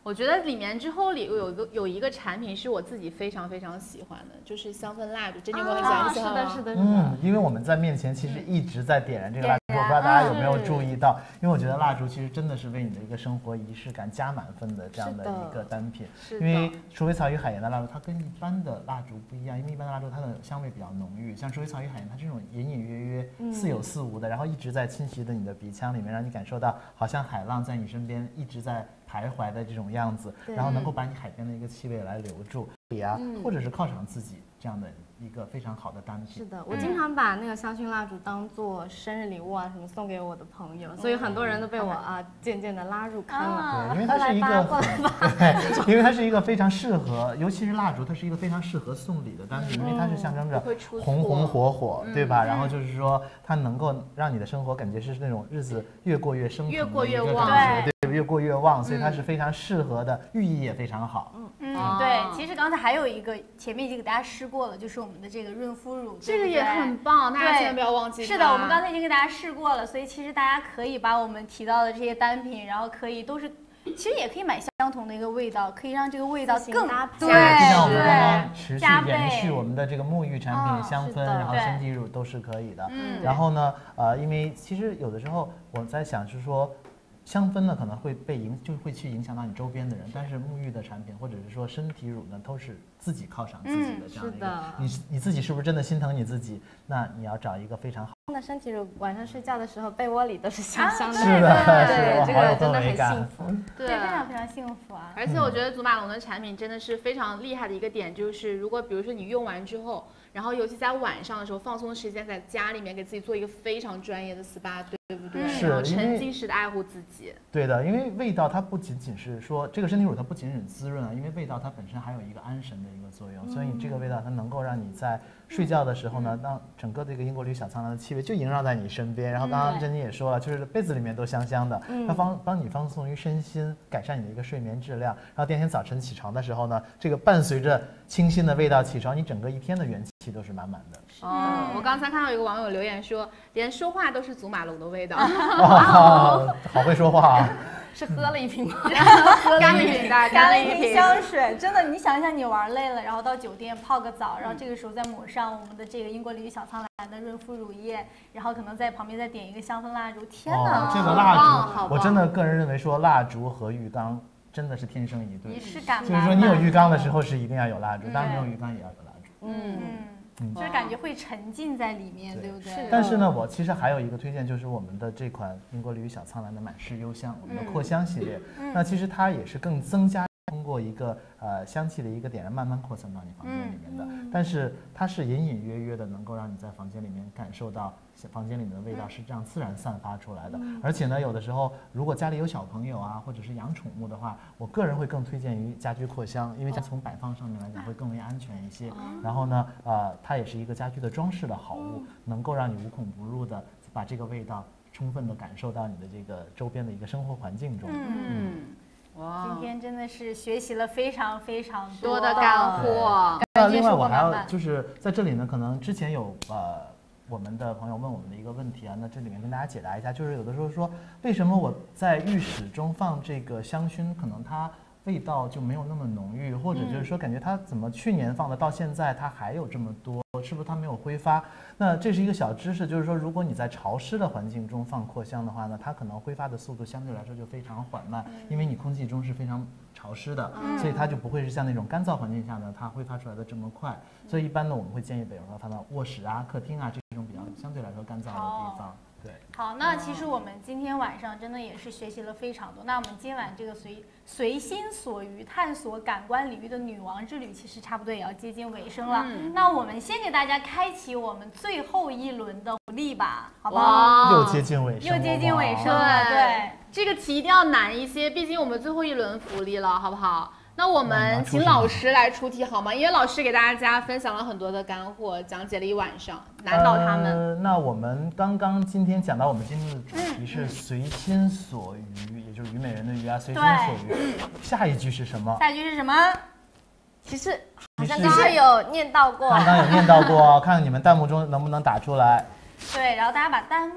我觉得里面之后里有一个有一个产品是我自己非常非常喜欢的，就是香氛蜡烛。这你有没有很喜欢？ 是的，是的，是的。 嗯，因为我们在面前其实一直在点燃这个蜡烛，我不知道大家有没有注意到，因为我觉得蜡烛其实真的是为你的一个生活仪式感加满分的这样的一个单品。因为鼠尾草与海盐的蜡烛，它跟一般的蜡烛不一样，因为一般的蜡烛它的香味比较浓郁，像鼠尾草与海盐它这种隐隐约约、似有似无的，然后一直在侵袭着你的鼻腔里面，让你感受到好像海浪在你身边一直在徘徊的这种样子，然后能够把你海边的一个气味来留住啊，嗯、或者是犒赏自己这样的一个非常好的单品。 是的，我经常把那个香薰蜡烛当做生日礼物啊什么送给我的朋友，所以很多人都被我啊渐渐的拉入坑了。 对，因为它是一个对，因为它是一个非常适合，尤其是蜡烛，它是一个非常适合送礼的单品，因为它是象征着红红火火，对吧？然后就是说它能够让你的生活感觉是那种日子越过越升腾， 越过越旺， 对，越过越旺，所以它是非常适合的，寓意也非常好。 嗯嗯，对，其实刚才还有一个前面已经给大家试过了，就是我们的这个润肤乳， 这个也很棒，大家千万不要忘记。 是的，我们刚才已经给大家试过了，所以其实大家可以把我们提到的这些单品，然后可以都是。其实也可以买相同的一个味道，可以让这个味道更搭配。 对，就像我们刚刚持续延续我们的这个沐浴产品、香氛，然后身体乳都是可以的。嗯。然后呢，呃，因为其实有的时候我在想是说。香氛呢可能会被影，就会去影响到你周边的人，但是沐浴的产品或者是说身体乳呢，都是自己犒赏自己的这样一个。嗯、你你自己是不是真的心疼你自己？那你要找一个非常好。 那身体乳晚上睡觉的时候，被窝里都是香香的。 是的， 对，这个真的很幸福。 对，非常非常幸福啊！ 而且我觉得祖马龙的产品真的是非常厉害的一个点，就是如果比如说你用完之后。然后，尤其在晚上的时候，放松的时间，在家里面给自己做一个非常专业的 S P A， 对不对？ 是， 然后沉浸式的爱护自己。 对的，因为味道它不仅仅是说这个身体乳，它不仅仅滋润啊，因为味道它本身还有一个安神的一个作用，嗯、所以这个味道它能够让你在睡觉的时候呢，让整个这个英国绿小苍兰的气味就萦绕在你身边。然后刚刚珍妮也说了，就是被子里面都香香的，嗯、它帮帮你放松于身心，改善你的一个睡眠质量。然后第二天早晨起床的时候呢，这个伴随着清新的味道起床，你整个一天的元气都是满满的。 哦，我刚才看到有个网友留言说，连说话都是祖马龙的味道。 哇，好会说话啊！ 是喝了一瓶吗？ 干了一瓶， 干了一瓶香水。真的，你想想，你玩累了，然后到酒店泡个澡，然后这个时候再抹上我们的这个英国梨小苍兰的润肤乳液，然后可能在旁边再点一个香氛蜡烛。天哪， 哦、这个蜡烛，我真的个人认为说蜡烛和浴缸真的是天生一对， 仪式感。 就是说你有浴缸的时候是一定要有蜡烛，当然没有浴缸也要有蜡烛。 嗯。嗯，就是感觉会沉浸在里面， 对, 对不对？ 但是呢，我其实还有一个推荐，就是我们的这款英国梨小苍兰的满室幽香，我们的扩香系列。嗯、那其实它也是更增加通过一个呃香气的一个点燃，慢慢扩散到你房间里面的。嗯、但是它是隐隐约约的，能够让你在房间里面感受到房间里面的味道是这样自然散发出来的。嗯、而且呢，有的时候如果家里有小朋友啊，或者是养宠物的话，我个人会更推荐于家居扩香，因为它从摆放上面来讲会更为安全一些。哦、然后呢，呃，它也是一个家居的装饰的好物，嗯、能够让你无孔不入的把这个味道充分的感受到你的这个周边的一个生活环境中。嗯。 嗯哇，今天真的是学习了非常非常多的干货。 那另外我还要就是在这里呢，可能之前有呃我们的朋友问我们的一个问题啊，那这里面跟大家解答一下，就是有的时候说为什么我在浴室中放这个香薰，可能它味道就没有那么浓郁，或者就是说感觉它怎么去年放的到现在它还有这么多，是不是它没有挥发？那这是一个小知识，就是说如果你在潮湿的环境中放扩香的话呢，它可能挥发的速度相对来说就非常缓慢，因为你空气中是非常潮湿的，所以它就不会是像那种干燥环境下呢它挥发出来的这么快。所以一般呢我们会建议比如说放到卧室啊、客厅啊这种比较相对来说干燥的地方。对， 好，那其实我们今天晚上真的也是学习了非常多。那我们今晚这个随随心所欲探索感官领域的女王之旅，其实差不多也要接近尾声了。嗯、那我们先给大家开启我们最后一轮的福利吧，好不好？ 又接近尾声， 又接近尾声了。对， 这个题一定要难一些，毕竟我们最后一轮福利了，好不好？那我们请老师来出题好吗？因为老师给大家分享了很多的干货，讲解了一晚上，难倒他们。 呃、那我们刚刚今天讲到，我们今天的主题是随心所欲，也就是虞美人的虞啊，随心所欲。下一句是什么？ 下一句是什么？ 其实好像刚刚有念到过， 刚刚有念到过，看看你们弹幕中能不能打出来。 对，然后大家把弹幕。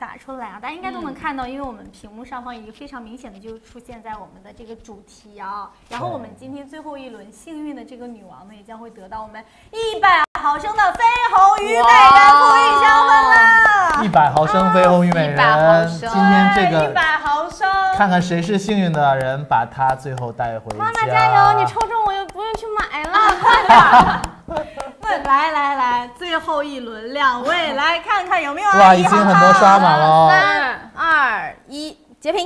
打出来啊，大家应该都能看到，因为我们屏幕上方已经非常明显的就出现在我们的这个主题啊。然后我们今天最后一轮幸运的这个女王呢，也将会得到我们一百毫升的绯红鱼美人馥郁香氛啦！ 一百毫升绯红鱼美人，今天这个一百毫升， 看看谁是幸运的人，把它最后带回家。 妈妈加油！你抽中我又不用去买了。 那来来来，最后一轮，两位来看看有没有阿姨哇，已经很多刷满了。 三二一，截屏。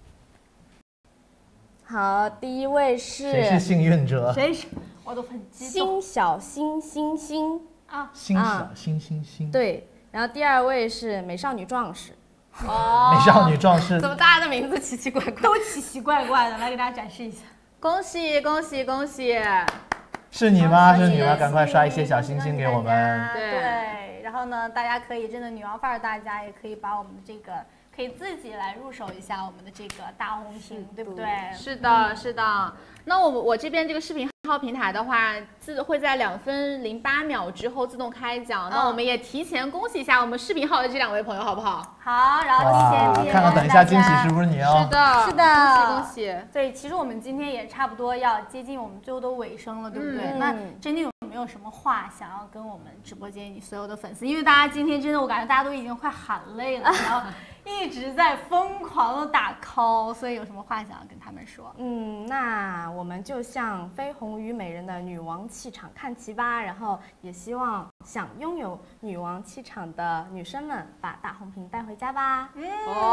好，第一位是谁是幸运者？ 谁是？我都很激动。 星小星星星啊， 星小星星星。 对，然后第二位是美少女壮士。 哦，美少女壮士。 怎么大家的名字奇奇怪怪？ 都奇奇怪怪的，来给大家展示一下。 恭喜恭喜恭喜！ 是你吗？是你吗？赶快刷一些小星星给我们。 对，然后呢，大家可以真的女王范儿，大家也可以把我们的这个，可以自己来入手一下我们的这个大红瓶，对不对？ 是的，是的。那我我这边这个视频号平台的话，自会在两分零八秒之后自动开奖。那我们也提前恭喜一下我们视频号的这两位朋友，好不好？ 好，然后提前提看看等一下惊喜是不是你哦？ 是的， 是的， 恭喜恭喜。 对，其实我们今天也差不多要接近我们最后的尾声了，对不对？ 嗯、 那真的有没有什么话想要跟我们直播间你所有的粉丝？因为大家今天真的，我感觉大家都已经快喊累了，然后一直在疯狂的打 call， 所以有什么话想要跟他们说？ 嗯，那我们就向绯红鱼美人的女王气场看齐吧，然后也希望想拥有女王气场的女生们把大红瓶带回家吧。 嗯，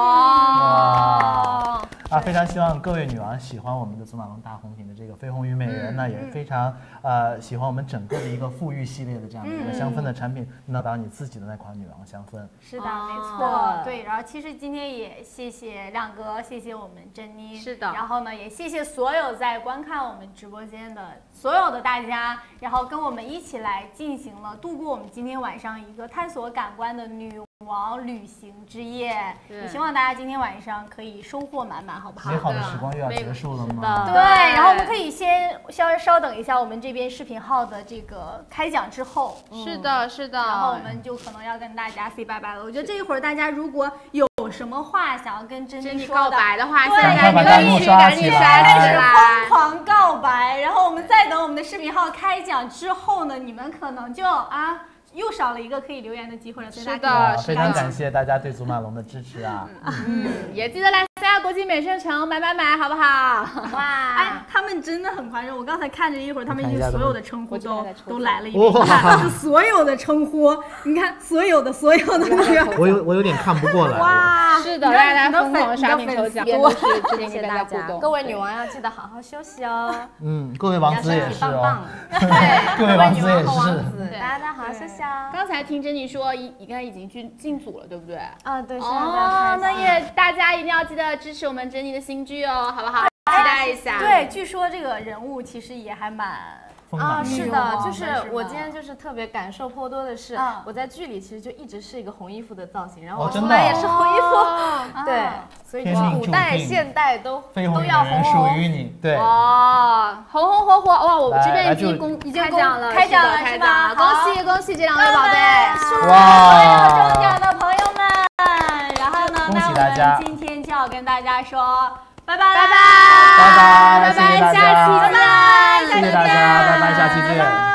哇啊！非常希望各位女王喜欢我们的祖马龙大红瓶的这个绯红鱼美人呢， 嗯、 也非常呃喜欢我们整个的一个馥郁系列的这样的一个香氛的产品，拿到你自己的那款女王香氛。 是的，没错，对。然后其实今天也谢谢亮哥，谢谢我们珍妮， 是的。 然后呢，也谢谢所有在观看我们直播间的所有的大家，然后跟我们一起来进行了度过我们今天晚上一个探索感官的女王旅行之夜。也希望大家今天晚上可以收获满满，好不好？ 美好的时光又要结束了吗？ 对，然后我们可以先稍稍等一下，我们这边视频号的这个开奖之后， 是的，是的， 然后我们就可能要跟大家 say 拜拜了。我觉得这一会儿大家如果有什么话想要跟珍妮告白的话， 现在赶紧赶紧刷起来， 疯狂告白。然后我们再等我们的视频号开奖之后呢，你们可能就啊。又少了一个可以留言的机会了，所以大家非常感谢大家对祖马龙的支持啊！ 嗯，也记得来三亚国际美摄城买买买，好不好？ 哇，哎，他们真的很夸张，我刚才看着一会儿，他们已经所有的称呼都都来了一遍，看是所有的称呼，你看所有的所有的那个， 我有我有点看不过来。 哇， 是的，大家疯狂刷屏抽奖， 多谢谢大家，各位女王要记得好好休息哦。 嗯，各位王子也是哦， 对， 各位王子也是， 大家都好好休息哦。 刚才听珍妮说，应该已经进进组了，对不对？ 啊，对。 哦，那也大家一定要记得支持我们珍妮的新剧哦，好不好？期待一下。 对，据说这个人物其实也还蛮。 啊，是的，就是我今天就是特别感受颇多的是， 嗯、 我在剧里其实就一直是一个红衣服的造型，然后我出来也是红衣服， 哦、 对，所以古代现代都都要红， 属于你，对， 哇，红红火火，哇，我这边已经公已经开奖了， 开奖了是吧？ 恭喜恭喜这两位宝贝， 哇， 所有中奖的朋友们，然后呢， 恭喜大家， 那我们今天就要跟大家说。拜拜拜拜拜拜， 拜拜，下期见， 谢谢大家，拜拜，下期见。